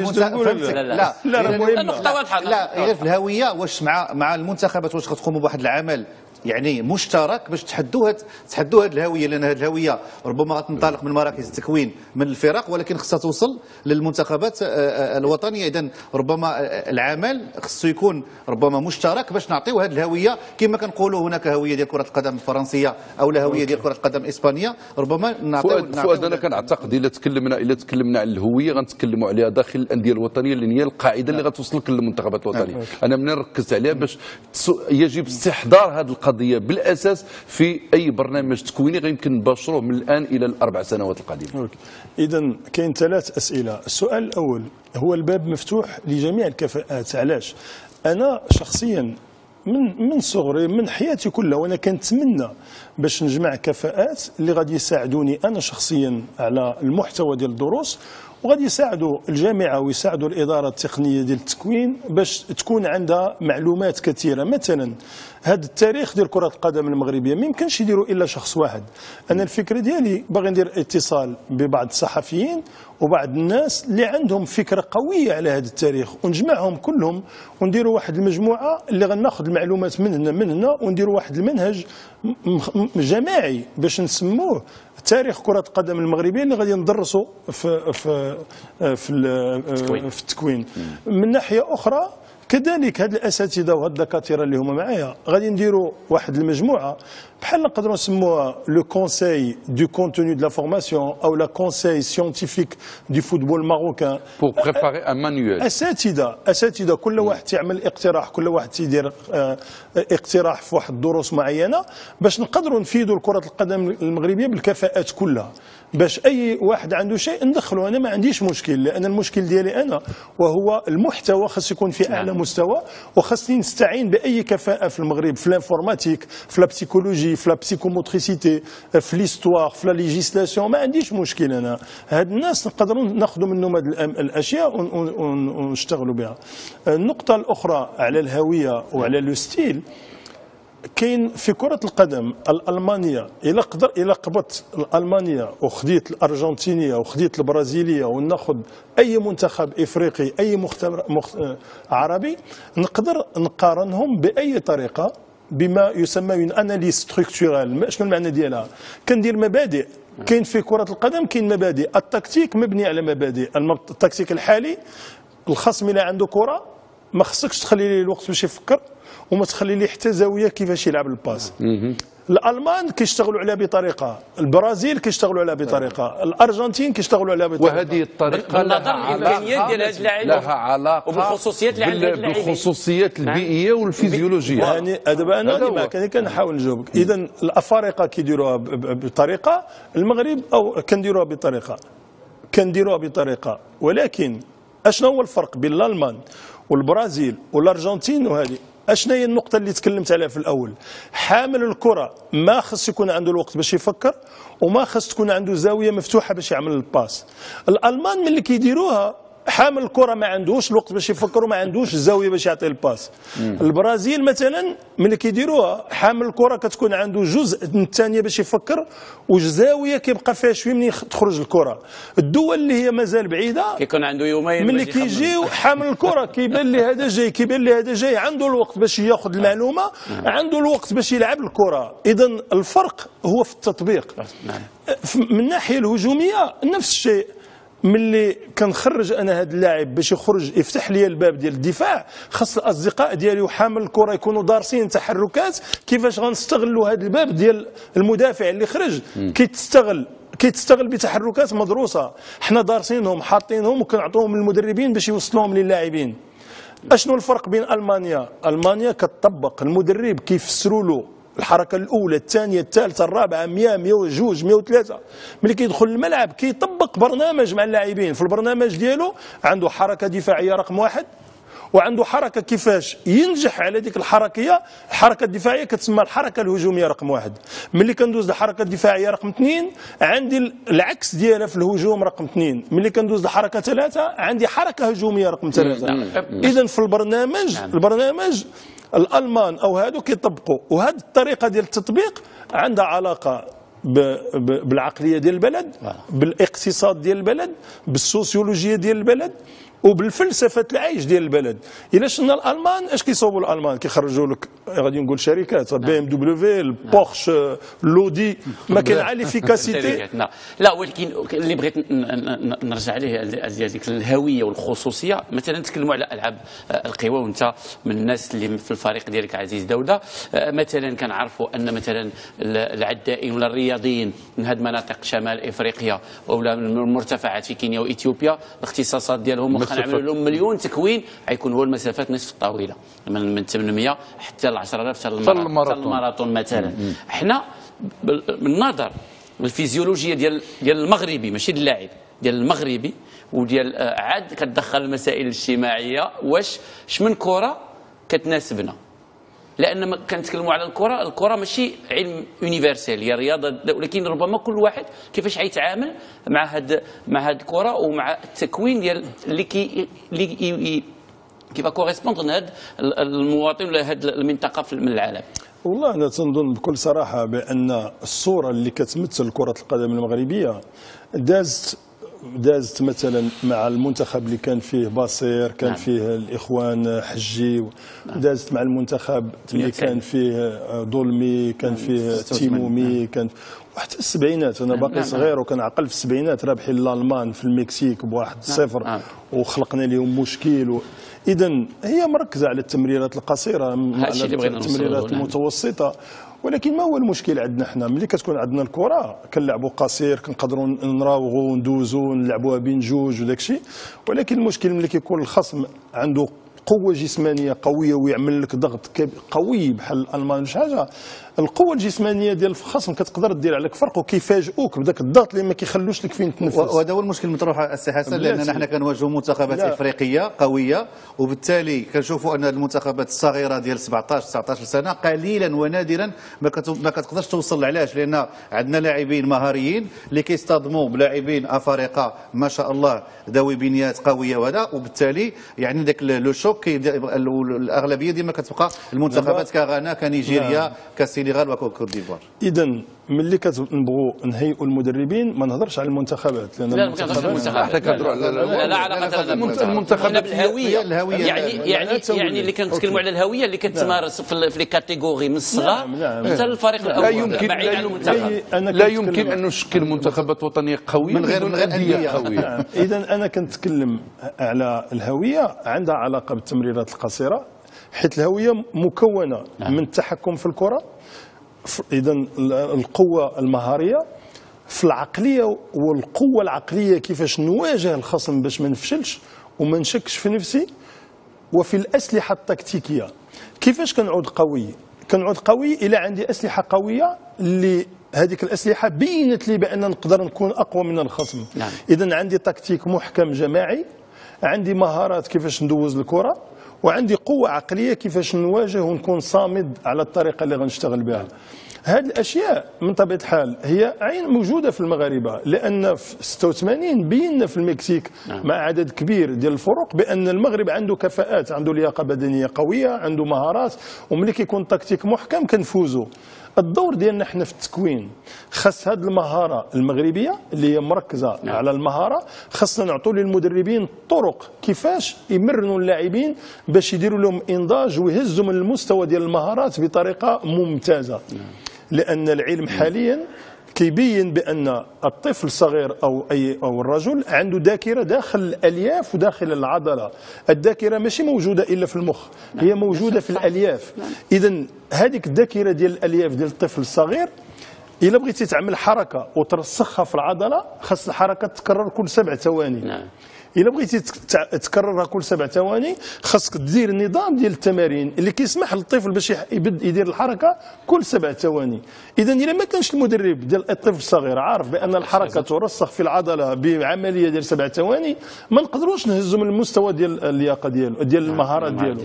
لا مهمه النقطه واضحه. لا غير في الهويه واش مع المنتخبات واش غتقوموا بواحد العمل يعني مشترك باش تحدوا هذه الهويه، لان هذه الهويه ربما غتنطلق من مراكز التكوين من الفرق ولكن خصها توصل للمنتخبات الوطنيه. اذا ربما العمل خصو يكون ربما مشترك باش نعطيو هذه الهويه. كما كنقولوا هناك هويه ديال كره القدم الفرنسيه او لا هويه ديال كره القدم الاسبانيه، ربما نعطيو فؤاد انا كنعتقد الا تكلمنا على الهويه غنتكلموا عليها داخل الانديه الوطنيه اللي هي القاعده اللي غتوصلك للمنتخبات الوطنيه. انا من ركزت عليها باش يجب استحضار هذه القضيه بالاساس في اي برنامج تكويني غيمكن نباشروه من الان الى الاربع سنوات القادمه. اذا كاين 3 اسئله. السؤال الاول هو الباب مفتوح لجميع الكفاءات. علاش؟ انا شخصيا من صغري من حياتي كلها وانا كنتمنى باش نجمع كفاءات اللي غادي يساعدوني انا شخصيا على المحتوى ديال الدروس، وغادي يساعدوا الجامعه ويساعدوا الاداره التقنيه ديال التكوين باش تكون عندها معلومات كثيره. مثلا هذا التاريخ ديال كره القدم المغربيه ما يمكنش يديروا الا شخص واحد. انا الفكره ديالي باغي ندير اتصال ببعض الصحفيين وبعض الناس اللي عندهم فكره قويه على هذا التاريخ ونجمعهم كلهم ونديروا واحد المجموعه اللي غناخذ المعلومات من هنا ونديروا واحد المنهج جماعي باش نسموه تاريخ كرة القدم المغربية اللي غادي ندرسوا في التكوين. من ناحية أخرى كذلك هاد الاساتذه وهاد الدكاتره اللي هما معايا غادي نديروا واحد المجموعه بحال نقدروا نسموها لو كونساي دو كونتوني دو لا فورماسيون او لا كونساي سيونتيفيك دو فوتبول ماروكان بور بريباري ان مانيوال. اساتذه كل واحد تعمل اقتراح، كل واحد تيدير اقتراح في واحد الدروس معينه باش نقدروا نفيدوا كره القدم المغربيه بالكفاءات كلها، باش اي واحد عنده شيء ندخله. انا ما عنديش مشكل، لان المشكل ديالي انا وهو المحتوى خاص يكون في اعلى مستوى، وخاصني نستعين باي كفاءه في المغرب، في الانفورماتيك، في لا بسيكولوجي، في لا بسيكوموتريسيتي، في ليستوار، في لا ليجيسلاسيون. ما عنديش مشكل. انا هاد الناس نقدروا ناخذوا منهم هاد الاشياء ونشتغلوا بها. النقطه الاخرى على الهويه وعلى لو ستيل، كاين في كرة القدم الألمانية إلا قبضت الألمانية وخديت الأرجنتينية وخديت البرازيلية وناخذ أي منتخب إفريقي أي عربي، نقدر نقارنهم بأي طريقة بما يسمى من أناليز ستركتورال. شنو المعنى ديالها؟ كندير مبادئ. كاين في كرة القدم كاين مبادئ، التكتيك مبني على مبادئ. التكتيك الحالي، الخصم إلا عنده كرة ما خصكش تخلي ليه الوقت باش يفكر، وما تخلي ليه حتى زاويه كيفاش يلعب الباس. الالمان كيشتغلوا عليها بطريقه، البرازيل كيشتغلوا عليها بطريقه، الارجنتين كيشتغلوا عليها بطريقه. وهذه الطريقه بالنظر للامكانيات ديال هاد اللاعب، لها علاقه وبالخصوصيات اللي عند هاد اللاعبين، بالخصوصيات البيئيه والفيزيولوجيه. يعني دابا انا معك، انا كنحاول نجاوبك. اذا الافارقه كيديروها بطريقه، المغرب او كنديروها بطريقه، ولكن اشنو هو الفرق بين الالمان والبرازيل والارجنتين؟ وهذه اشنا هي النقطه اللي تكلمت عليها في الاول. حامل الكره ما خص يكون عنده الوقت باش يفكر، وما خص تكون عنده زاويه مفتوحه باش يعمل الباس. الالمان ملي كيديروها حامل الكره ما عندوش الوقت باش يفكر وما عندوش الزاويه باش يعطي الباس. البرازيل مثلا ملي كيديروها حامل الكره كتكون عنده جزء من الثانيه باش يفكر، والزاويه كيبقى فيها شويه منين تخرج الكره. الدول اللي هي مازال بعيده كيكون عنده يومين ملي كيجيو حامل الكره كيبان لي هذا جاي عنده الوقت باش ياخذ المعلومه، عنده الوقت باش يلعب الكره. اذا الفرق هو في التطبيق. من الناحيه الهجوميه نفس الشيء. ملي كنخرج انا هذا اللاعب باش يخرج يفتح لي الباب ديال الدفاع، خاص الاصدقاء ديالي وحامل الكره يكونوا دارسين تحركات كيفاش غنستغلوا هذا الباب ديال المدافع اللي خرج. كيتستغل بتحركات مدروسه، حنا دارسينهم حاطينهم وكنعطوهم للمدربين باش يوصلوهم للاعبين. اشنو الفرق بين المانيا كتطبق، المدرب كيفسروا له الحركه الاولى الثانيه الثالثه الرابعه 100 102 103. ملي كيدخل الملعب كيطبق برنامج مع اللاعبين. في البرنامج ديالو عنده حركه دفاعيه رقم 1، وعنده حركه كيفاش ينجح على ديك الحركه الدفاعيه كتسمى الحركه الهجوميه رقم 1. ملي كندوز للحركه الدفاعيه رقم 2 عندي العكس ديالها في الهجوم رقم 2. ملي كندوز للحركه 3 عندي حركه هجوميه رقم 3. اذا في البرنامج الالمان او هادو كيطبقوا، وهذه الطريقه ديال التطبيق عندها علاقه بالعقليه ديال البلد، بالاقتصاد ديال البلد، بالسوسيولوجيا ديال البلد، وبالفلسفه العيش ديال البلد. الا شفنا الالمان اش كيصوبوا الالمان؟ كيخرجوا لك غادي نقول شركات بي ام دبليو، البورش، لودي، ما كاين على ليفيكاسيتي. لا، ولكن اللي بغيت نرجع عليه ديك الهويه والخصوصيه. مثلا نتكلموا على العاب القوى، وانت من الناس اللي في الفريق ديالك عزيز دوله. مثلا كنعرفوا ان مثلا العدائين ولا الرياضيين من هذه مناطق شمال افريقيا ولا من المرتفعات في كينيا واثيوبيا، الاختصاصات ديالهم واخا نعملوا لهم مليون تكوين حيكون هو المسافات نصف الطويله، من 800 حتى ل 10,000 حتى الماراثون مثلا. احنا بالنظر الفيزيولوجيه ديال المغربي، ماشي اللاعب ديال المغربي وديال عاد كتدخل المسائل الاجتماعيه، واش من كره كتناسبنا؟ لان كنتكلموا على الكره ماشي علم يونيفرسال، هي رياضه، ولكن ربما كل واحد كيفاش حيتعامل مع هاد الكره ومع التكوين ديال اللي كيف كوريسبوند لهذا المواطن ولا هذه المنطقه من العالم. والله انا تنظن بكل صراحه بان الصوره اللي كتمثل كره القدم المغربيه دازت مثلا مع المنتخب اللي كان فيه باصير، كان فيه الاخوان حجي، دازت مع المنتخب اللي كان فيه ظلمي، كان فيه تيمومي، وحتى السبعينات انا باقي صغير وكنعقل في السبعينات رابحين الالمان في المكسيك ب1-0 وخلقنا لهم مشكل. اذا هي مركزه على التمريرات القصيره، على التمريرات المتوسطه. ولكن ما هو المشكل عندنا حنا؟ ملي كتكون عندنا الكره كنلعبوا قصير، كنقدروا نراوغوا وندوزوا نلعبوها بين جوج وداك الشيء. ولكن المشكل ملي كيكون الخصم عنده قوه جسمانيه قويه ويعمل لك ضغط قوي بحال الالمان شي حاجه، القوه الجسمانيه ديال الخصم كتقدر دير عليك فرق وكيفاجئوك بداك الضغط اللي ما كيخلوش لك فين تنفس. وهذا هو المشكل المطروح السي حسن، لاننا حنا كنواجهوا منتخبات افريقيه قويه، وبالتالي كنشوفوا ان المنتخبات الصغيره ديال 17 19 سنه قليلا ونادرا ما كتقدرش توصل. علاش؟ لان عندنا لاعبين مهاريين اللي كيصطدموا بلاعبين افارقه ما شاء الله ذوي بنيات قويه وهذا، وبالتالي يعني ذاك لو شوك الاغلبيه ديما كتبقى المنتخبات كغانا كنيجيريا كالسنغال وكوت ديفوار. اذا ملي كنبغوا نهيئوا المدربين ما نهضرش على المنتخبات، لان لا ما كنهضرش على المنتخبات، حتى كنهضروا على لا علاقه لنا المنتخبات بالهويه. يعني اللي كنتكلموا على الهويه اللي كتمارس في لي كاتيجوري من الصغار حتى الفريق الاول. لا يمكن ان نشكل منتخبات وطنيه قويه من غير انديه قويه. اذا انا كنتكلم على الهويه عندها علاقه بالتمريرات القصيره، حيث الهويه مكونه من التحكم في الكره، اذا القوه المهاريه في العقليه، والقوه العقليه كيفاش نواجه الخصم باش ما نفشلش وما نشكش في نفسي، وفي الاسلحه التكتيكيه كيفاش كنعود قوي. كنعود قوي الى عندي اسلحه قويه اللي هذيك الاسلحه بينت لي بان نقدر نكون اقوى من الخصم. اذا عندي تكتيك محكم جماعي، عندي مهارات كيفاش ندوز الكره، وعندي قوه عقليه كيفاش نواجه ونكون صامد على الطريقه اللي غنشتغل بها. هذه الاشياء من طبيعه الحال هي عين موجوده في المغاربه، لان في 86 بينا في المكسيك مع عدد كبير ديال الفرق بان المغرب عنده كفاءات، عنده لياقه بدنيه قويه، عنده مهارات، وملي كيكون تكتيك محكم كنفوزوا. الدور ديالنا حنا في التكوين خاص هذه المهاره المغربيه اللي هي مركزه على المهاره، خاصنا نعطوا للمدربين طرق كيفاش يمرنوا اللاعبين باش يديروا لهم انضاج ويهزوا من المستوى ديال المهارات بطريقه ممتازه. لان العلم حاليا كيبين بان الطفل الصغير او الرجل عنده ذاكره داخل الالياف وداخل العضله. الذاكره ماشي موجوده الا في المخ، هي موجوده في الالياف. اذا هذيك الذاكره ديال الالياف ديال الطفل الصغير الا بغيتي تعمل حركه وترسخها في العضله خاص الحركه تتكرر كل 7 ثواني. الا بغيتي تكررها كل 7 ثواني خاصك دير نظام ديال التمارين اللي كيسمح للطفل باش يدير الحركه كل 7 ثواني. اذا الا ما كانش المدرب ديال الطفل الصغير عارف بان الحركه ترسخ في العضله بعمليه ديال 7 ثواني ما نقدروش نهزوا من المستوى ديال اللياقه ديالو ديال المهارات ديالو.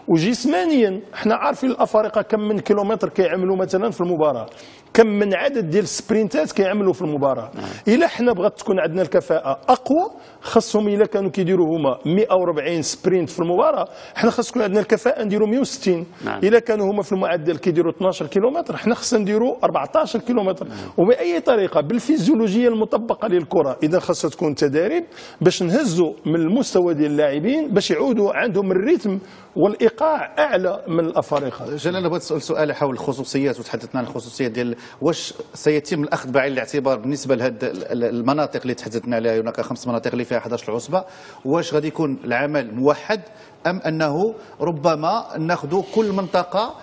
وجسمانيا حنا عارفين الافارقه كم من كيلومتر كيعملوا مثلا في المباراه، كم من عدد ديال السبرينتات كيعملوا في المباراه. الا حنا بغات تكون عندنا الكفاءه اقوى خاصهم الا كانوا كيديروا هما 140 سبرينت في المباراه، حنا خاص تكون عندنا الكفاءه نديروا 160. الا كانوا هما في المعدل كيديروا 12 كيلومتر حنا خاصنا نديروا 14 كيلومتر. وباي طريقه بالفيزيولوجيه المطبقه للكره. اذا خاصها تكون تداريب باش نهزوا من المستوى ديال اللاعبين باش يعودوا عندهم الريتم والايقاع اعلى من الافارقه. جلال بغيت نسال سؤال حول الخصوصيات، وتحدثنا عن الخصوصيات ديال واش سيتم الاخذ بعين الاعتبار بالنسبه لهذه المناطق اللي تحدثنا عليها. هناك 5 مناطق اللي فيها 11 عصبه، واش غادي يكون العمل موحد ام انه ربما ناخذ كل منطقه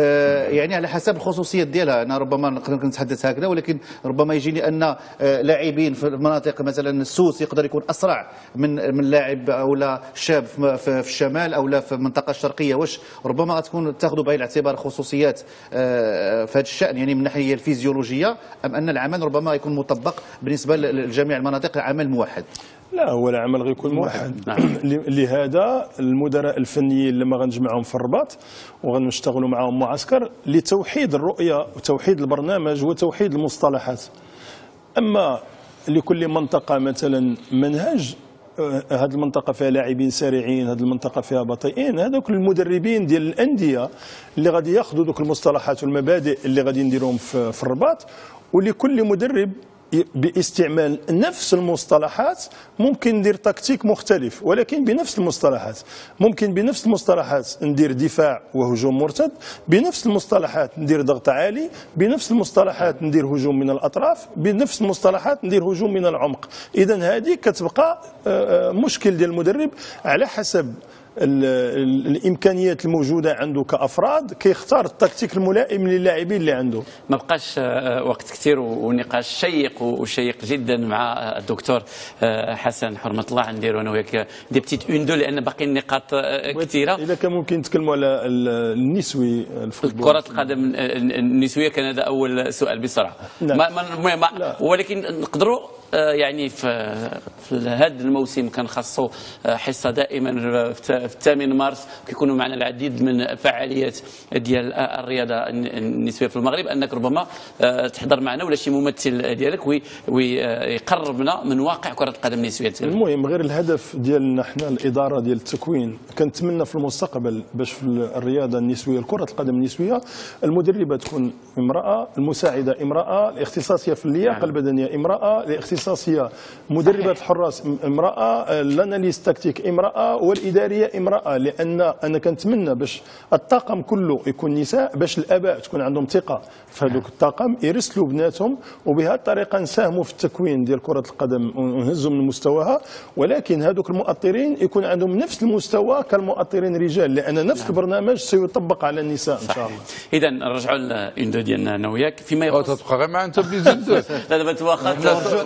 يعني على حسب الخصوصيات ديالها؟ انا ربما نقدر نتحدث هكذا، ولكن ربما يجيني ان لاعبين في المناطق مثلا السوس يقدر يكون اسرع من لاعب او لا شاب في الشمال او لا في المنطقه الشرقيه. واش ربما غتكون تاخذوا بعين الاعتبار خصوصيات في هذا الشان يعني من الناحيه الفيزيولوجيه، ام ان العمل ربما يكون مطبق بالنسبه لجميع المناطق عمل موحد؟ لا، هو العمل غيكون موحد. لهذا المدراء الفنيين لما غنجمعهم في الرباط وغنشتغلوا معهم معسكر لتوحيد الرؤيه وتوحيد البرنامج وتوحيد المصطلحات. اما لكل منطقه مثلا منهج، هذه المنطقه فيها لاعبين سريعين، هذه المنطقه فيها بطيئين، هذوك المدربين ديال الانديه اللي غادي ياخذوا ذوك المصطلحات والمبادئ اللي غادي نديروهم في الرباط. ولكل مدرب باستعمال نفس المصطلحات ممكن ندير تكتيك مختلف، ولكن بنفس المصطلحات. ممكن بنفس المصطلحات ندير دفاع وهجوم مرتد، بنفس المصطلحات ندير ضغط عالي، بنفس المصطلحات ندير هجوم من الأطراف، بنفس المصطلحات ندير هجوم من العمق. إذا هذه كتبقى مشكل ديال المدرب على حسب الامكانيات الموجوده عنده كافراد، كيختار التكتيك الملائم للاعبين اللي عنده. ما بقاش وقت كثير ونقاش شيق وشيق جدا مع الدكتور حسن حرمة الله. نديروا انا وياك دي بتيت اون دو لان باقي النقاط كثيره. اذا كان ممكن نتكلموا على النسوي الفوتبول، كرة القدم النسويه، كان هذا اول سؤال بصراحه. ولكن نقدروا يعني في هذا الموسم كان خاصو حصه دائما في 8 مارس كيكونوا معنا العديد من فعاليات ديال الرياضه النسويه في المغرب، انك ربما تحضر معنا ولا شي ممثل ديالك ويقربنا من واقع كره القدم النسويه. المهم غير الهدف ديالنا حنا الاداره ديال التكوين، كنتمنى في المستقبل باش في الرياضه النسويه كره القدم النسويه المدربه تكون امراه، المساعده امراه، الاختصاصيه في اللياقه البدنيه امراه، الاختصاصيه مدربه الحراس امراه، الاناليست تكتيك امراه، والاداريه امراه. لان انا كنتمنى باش الطاقم كله يكون نساء، باش الاباء تكون عندهم ثقه في هذوك الطاقم يرسلوا بناتهم، وبهذه الطريقه نساهموا في التكوين ديال كره القدم ونهزوا من مستواها. ولكن هذوك المؤطرين يكون عندهم نفس المستوى كالمؤطرين الرجال، لان نفس البرنامج سيطبق على النساء ان شاء الله. اذا نرجعوا للاون دو ديالنا انا وياك فيما يخص تبقى غير مع انت بليزيد. لا دابا تواخا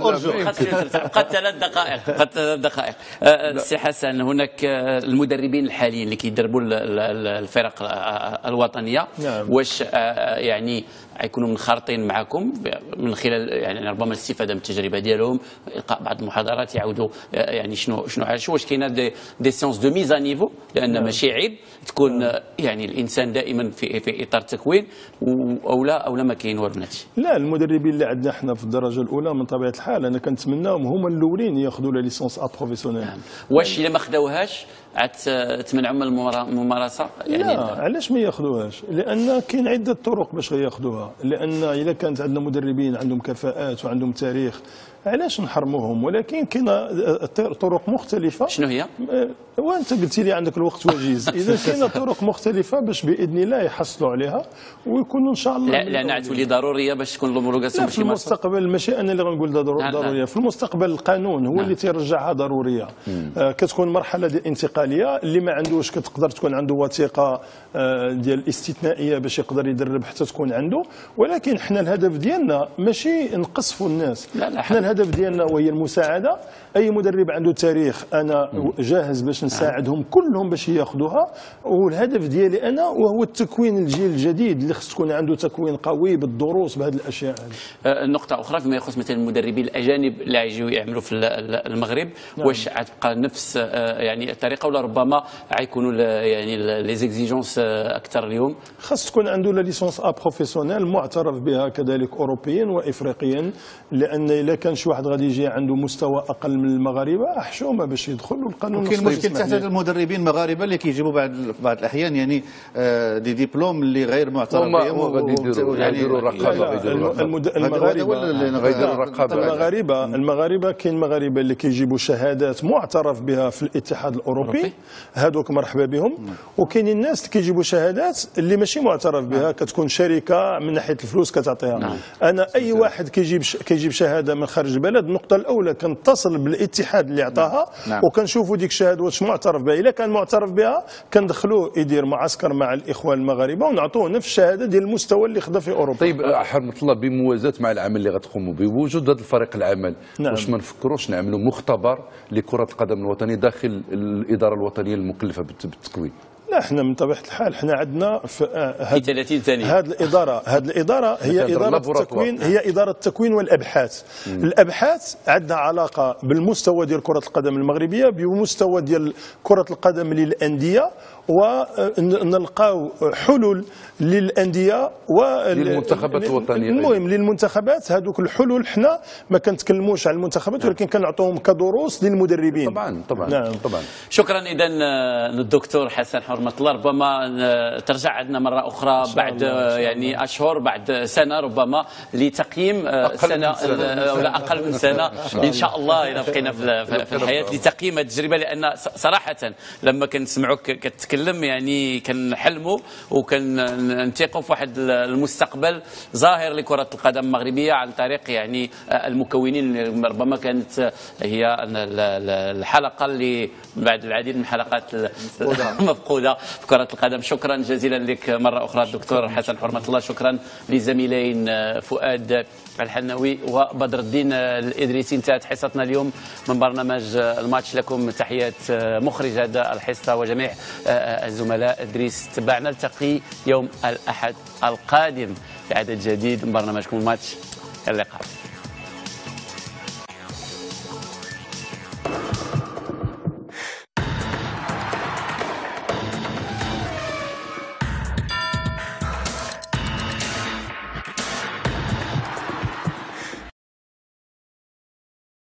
بقات 3 دقائق. سي حسن، هناك المدربين الحاليين اللي كيدربوا الفرق الوطنيه، واش يعني غيكونوا منخرطين معكم من خلال يعني ربما الاستفاده من التجربه ديالهم، القاء بعض المحاضرات يعاودوا يعني شنو واش كاينه دي سيونس دو ميز ا نيفو، لان ماشي عيب تكون يعني الانسان دائما في اطار التكوين، او لا ما كاين والو بناتي. لا، المدربين اللي عندنا احنا في الدرجه الاولى من طبيعه الحال انا كنتمناهم هما الاولين ياخذوا لا ليسونس ا بروفيسيونيل. واش الا ما خداوهاش عاد تمنعهم من الممارسه؟ يعني لا، علاش ما ياخذوهاش؟ لان كاين عده طرق باش ياخذوها. لان اذا كانت عندنا مدربين عندهم كفاءات وعندهم تاريخ علاش نحرموهم؟ ولكن كاين طرق مختلفه. شنو هي؟ وانت قلتي لي عندك الوقت وجيز. اذا كاين طرق مختلفه باش باذن الله يحصلوا عليها ويكونوا ان شاء الله. لا نعتولي ضروريه باش تكون الهومولوغاسيون في المستقبل. ماشي انا اللي غنقول ضروريه. في المستقبل القانون هو اللي تيرجعها ضروريه. كتكون مرحله ديال الانتقاليه، اللي ما عندوش كتقدر تكون عنده وثيقه ديال الاستثنائيه باش يقدر يدرب حتى تكون عنده. ولكن حنا الهدف ديالنا ماشي نقصفوا الناس. حنا الهدف ديالنا وهي المساعده. اي مدرب عنده تاريخ انا جاهز باش نساعدهم كلهم باش ياخذوها. والهدف ديالي انا وهو التكوين الجيل الجديد اللي خص تكون عنده تكوين قوي بالدروس بهذه الاشياء هذه. نقطه اخرى فيما يخص مثلا المدربين الاجانب اللي غيجيو يعملوا في المغرب، واش غتبقى نفس يعني الطريقه ولا ربما غيكونوا يعني لي زيكزيجونس اكثر اليوم؟ خاص تكون عنده لا ليسونس ا بروفيسيونيل معترف بها كذلك اوروبيا وافريقيا. لان الا كان شي واحد غادي يجي عنده مستوى اقل من المغاربه حشومه باش يدخل، والقانون كاين مشكل تحت المدربين المغاربه اللي كيجيبوا بعض الاحيان يعني دي ديبلوم اللي غير معترف بهم وغادي يديروا رقابه. المغاربه كاين مغاربه اللي كيجيبوا شهادات معترف بها في الاتحاد الاوروبي، هذوك مرحبا بهم. وكاين الناس اللي كيجيبوا شهادات اللي ماشي معترف بها، كتكون شركه من ناحيه الفلوس كتعطيها. انا اي واحد كيجيب شهاده من خارج البلد، النقطه الاولى كنتصل بالاتحاد اللي عطاها وكنشوفوا ديك الشهاده واش معترف بها. الا كان معترف بها كندخلوه يدير معسكر مع الاخوان المغاربه ونعطوه نفس الشهاده ديال المستوى اللي خدا في اوروبا. طيب حرمة الله، بموازاه مع العمل اللي غتقوموا به بوجود هذا الفريق العمل، واش ما نفكروش نعملوا مختبر لكره القدم الوطني داخل الاداره الوطنيه المكلفه بالتكوين؟ لا، احنا من طبيعه الحال احنا عندنا في 30 ثانيه هذه الاداره هي اداره التكوين، هي اداره التكوين والابحاث. الابحاث عندها علاقه بالمستوى ديال كره القدم المغربيه بمستوى ديال كره القدم للانديه، ونلقاو حلول للانديه للمنتخبات الوطنيه. المهم للمنتخبات هذوك الحلول حنا ما كنتكلموش على المنتخبات، ولكن كنعطوهم كدروس للمدربين. طبعا. نعم. طبعا. شكرا اذا للدكتور حسن حرمة حرمة الله. ربما ترجع عندنا مرة أخرى بعد يعني أشهر، بعد سنة ربما، لتقييم سنة ولا أقل من سنة إن شاء الله إذا بقينا في الحياة، لتقييم التجربة. لأن صراحة لما كنسمعوك كتكلم يعني كنحلموا وكننتقوا في واحد المستقبل ظاهر لكرة القدم المغربية عن طريق يعني المكونين. ربما كانت هي الحلقة اللي بعد العديد من الحلقات مفقودة في كرة القدم. شكرا جزيلا لك مرة أخرى الدكتور حسن حرمة الله. شكرا لزميلين فؤاد الحناوي وبدر الدين الإدريسي. انتهت حصتنا اليوم من برنامج الماتش. لكم تحيات مخرج هذا الحصة وجميع الزملاء. إدريس تبعنا. نلتقي يوم الأحد القادم في عدد جديد من برنامجكم الماتش. اللقاء.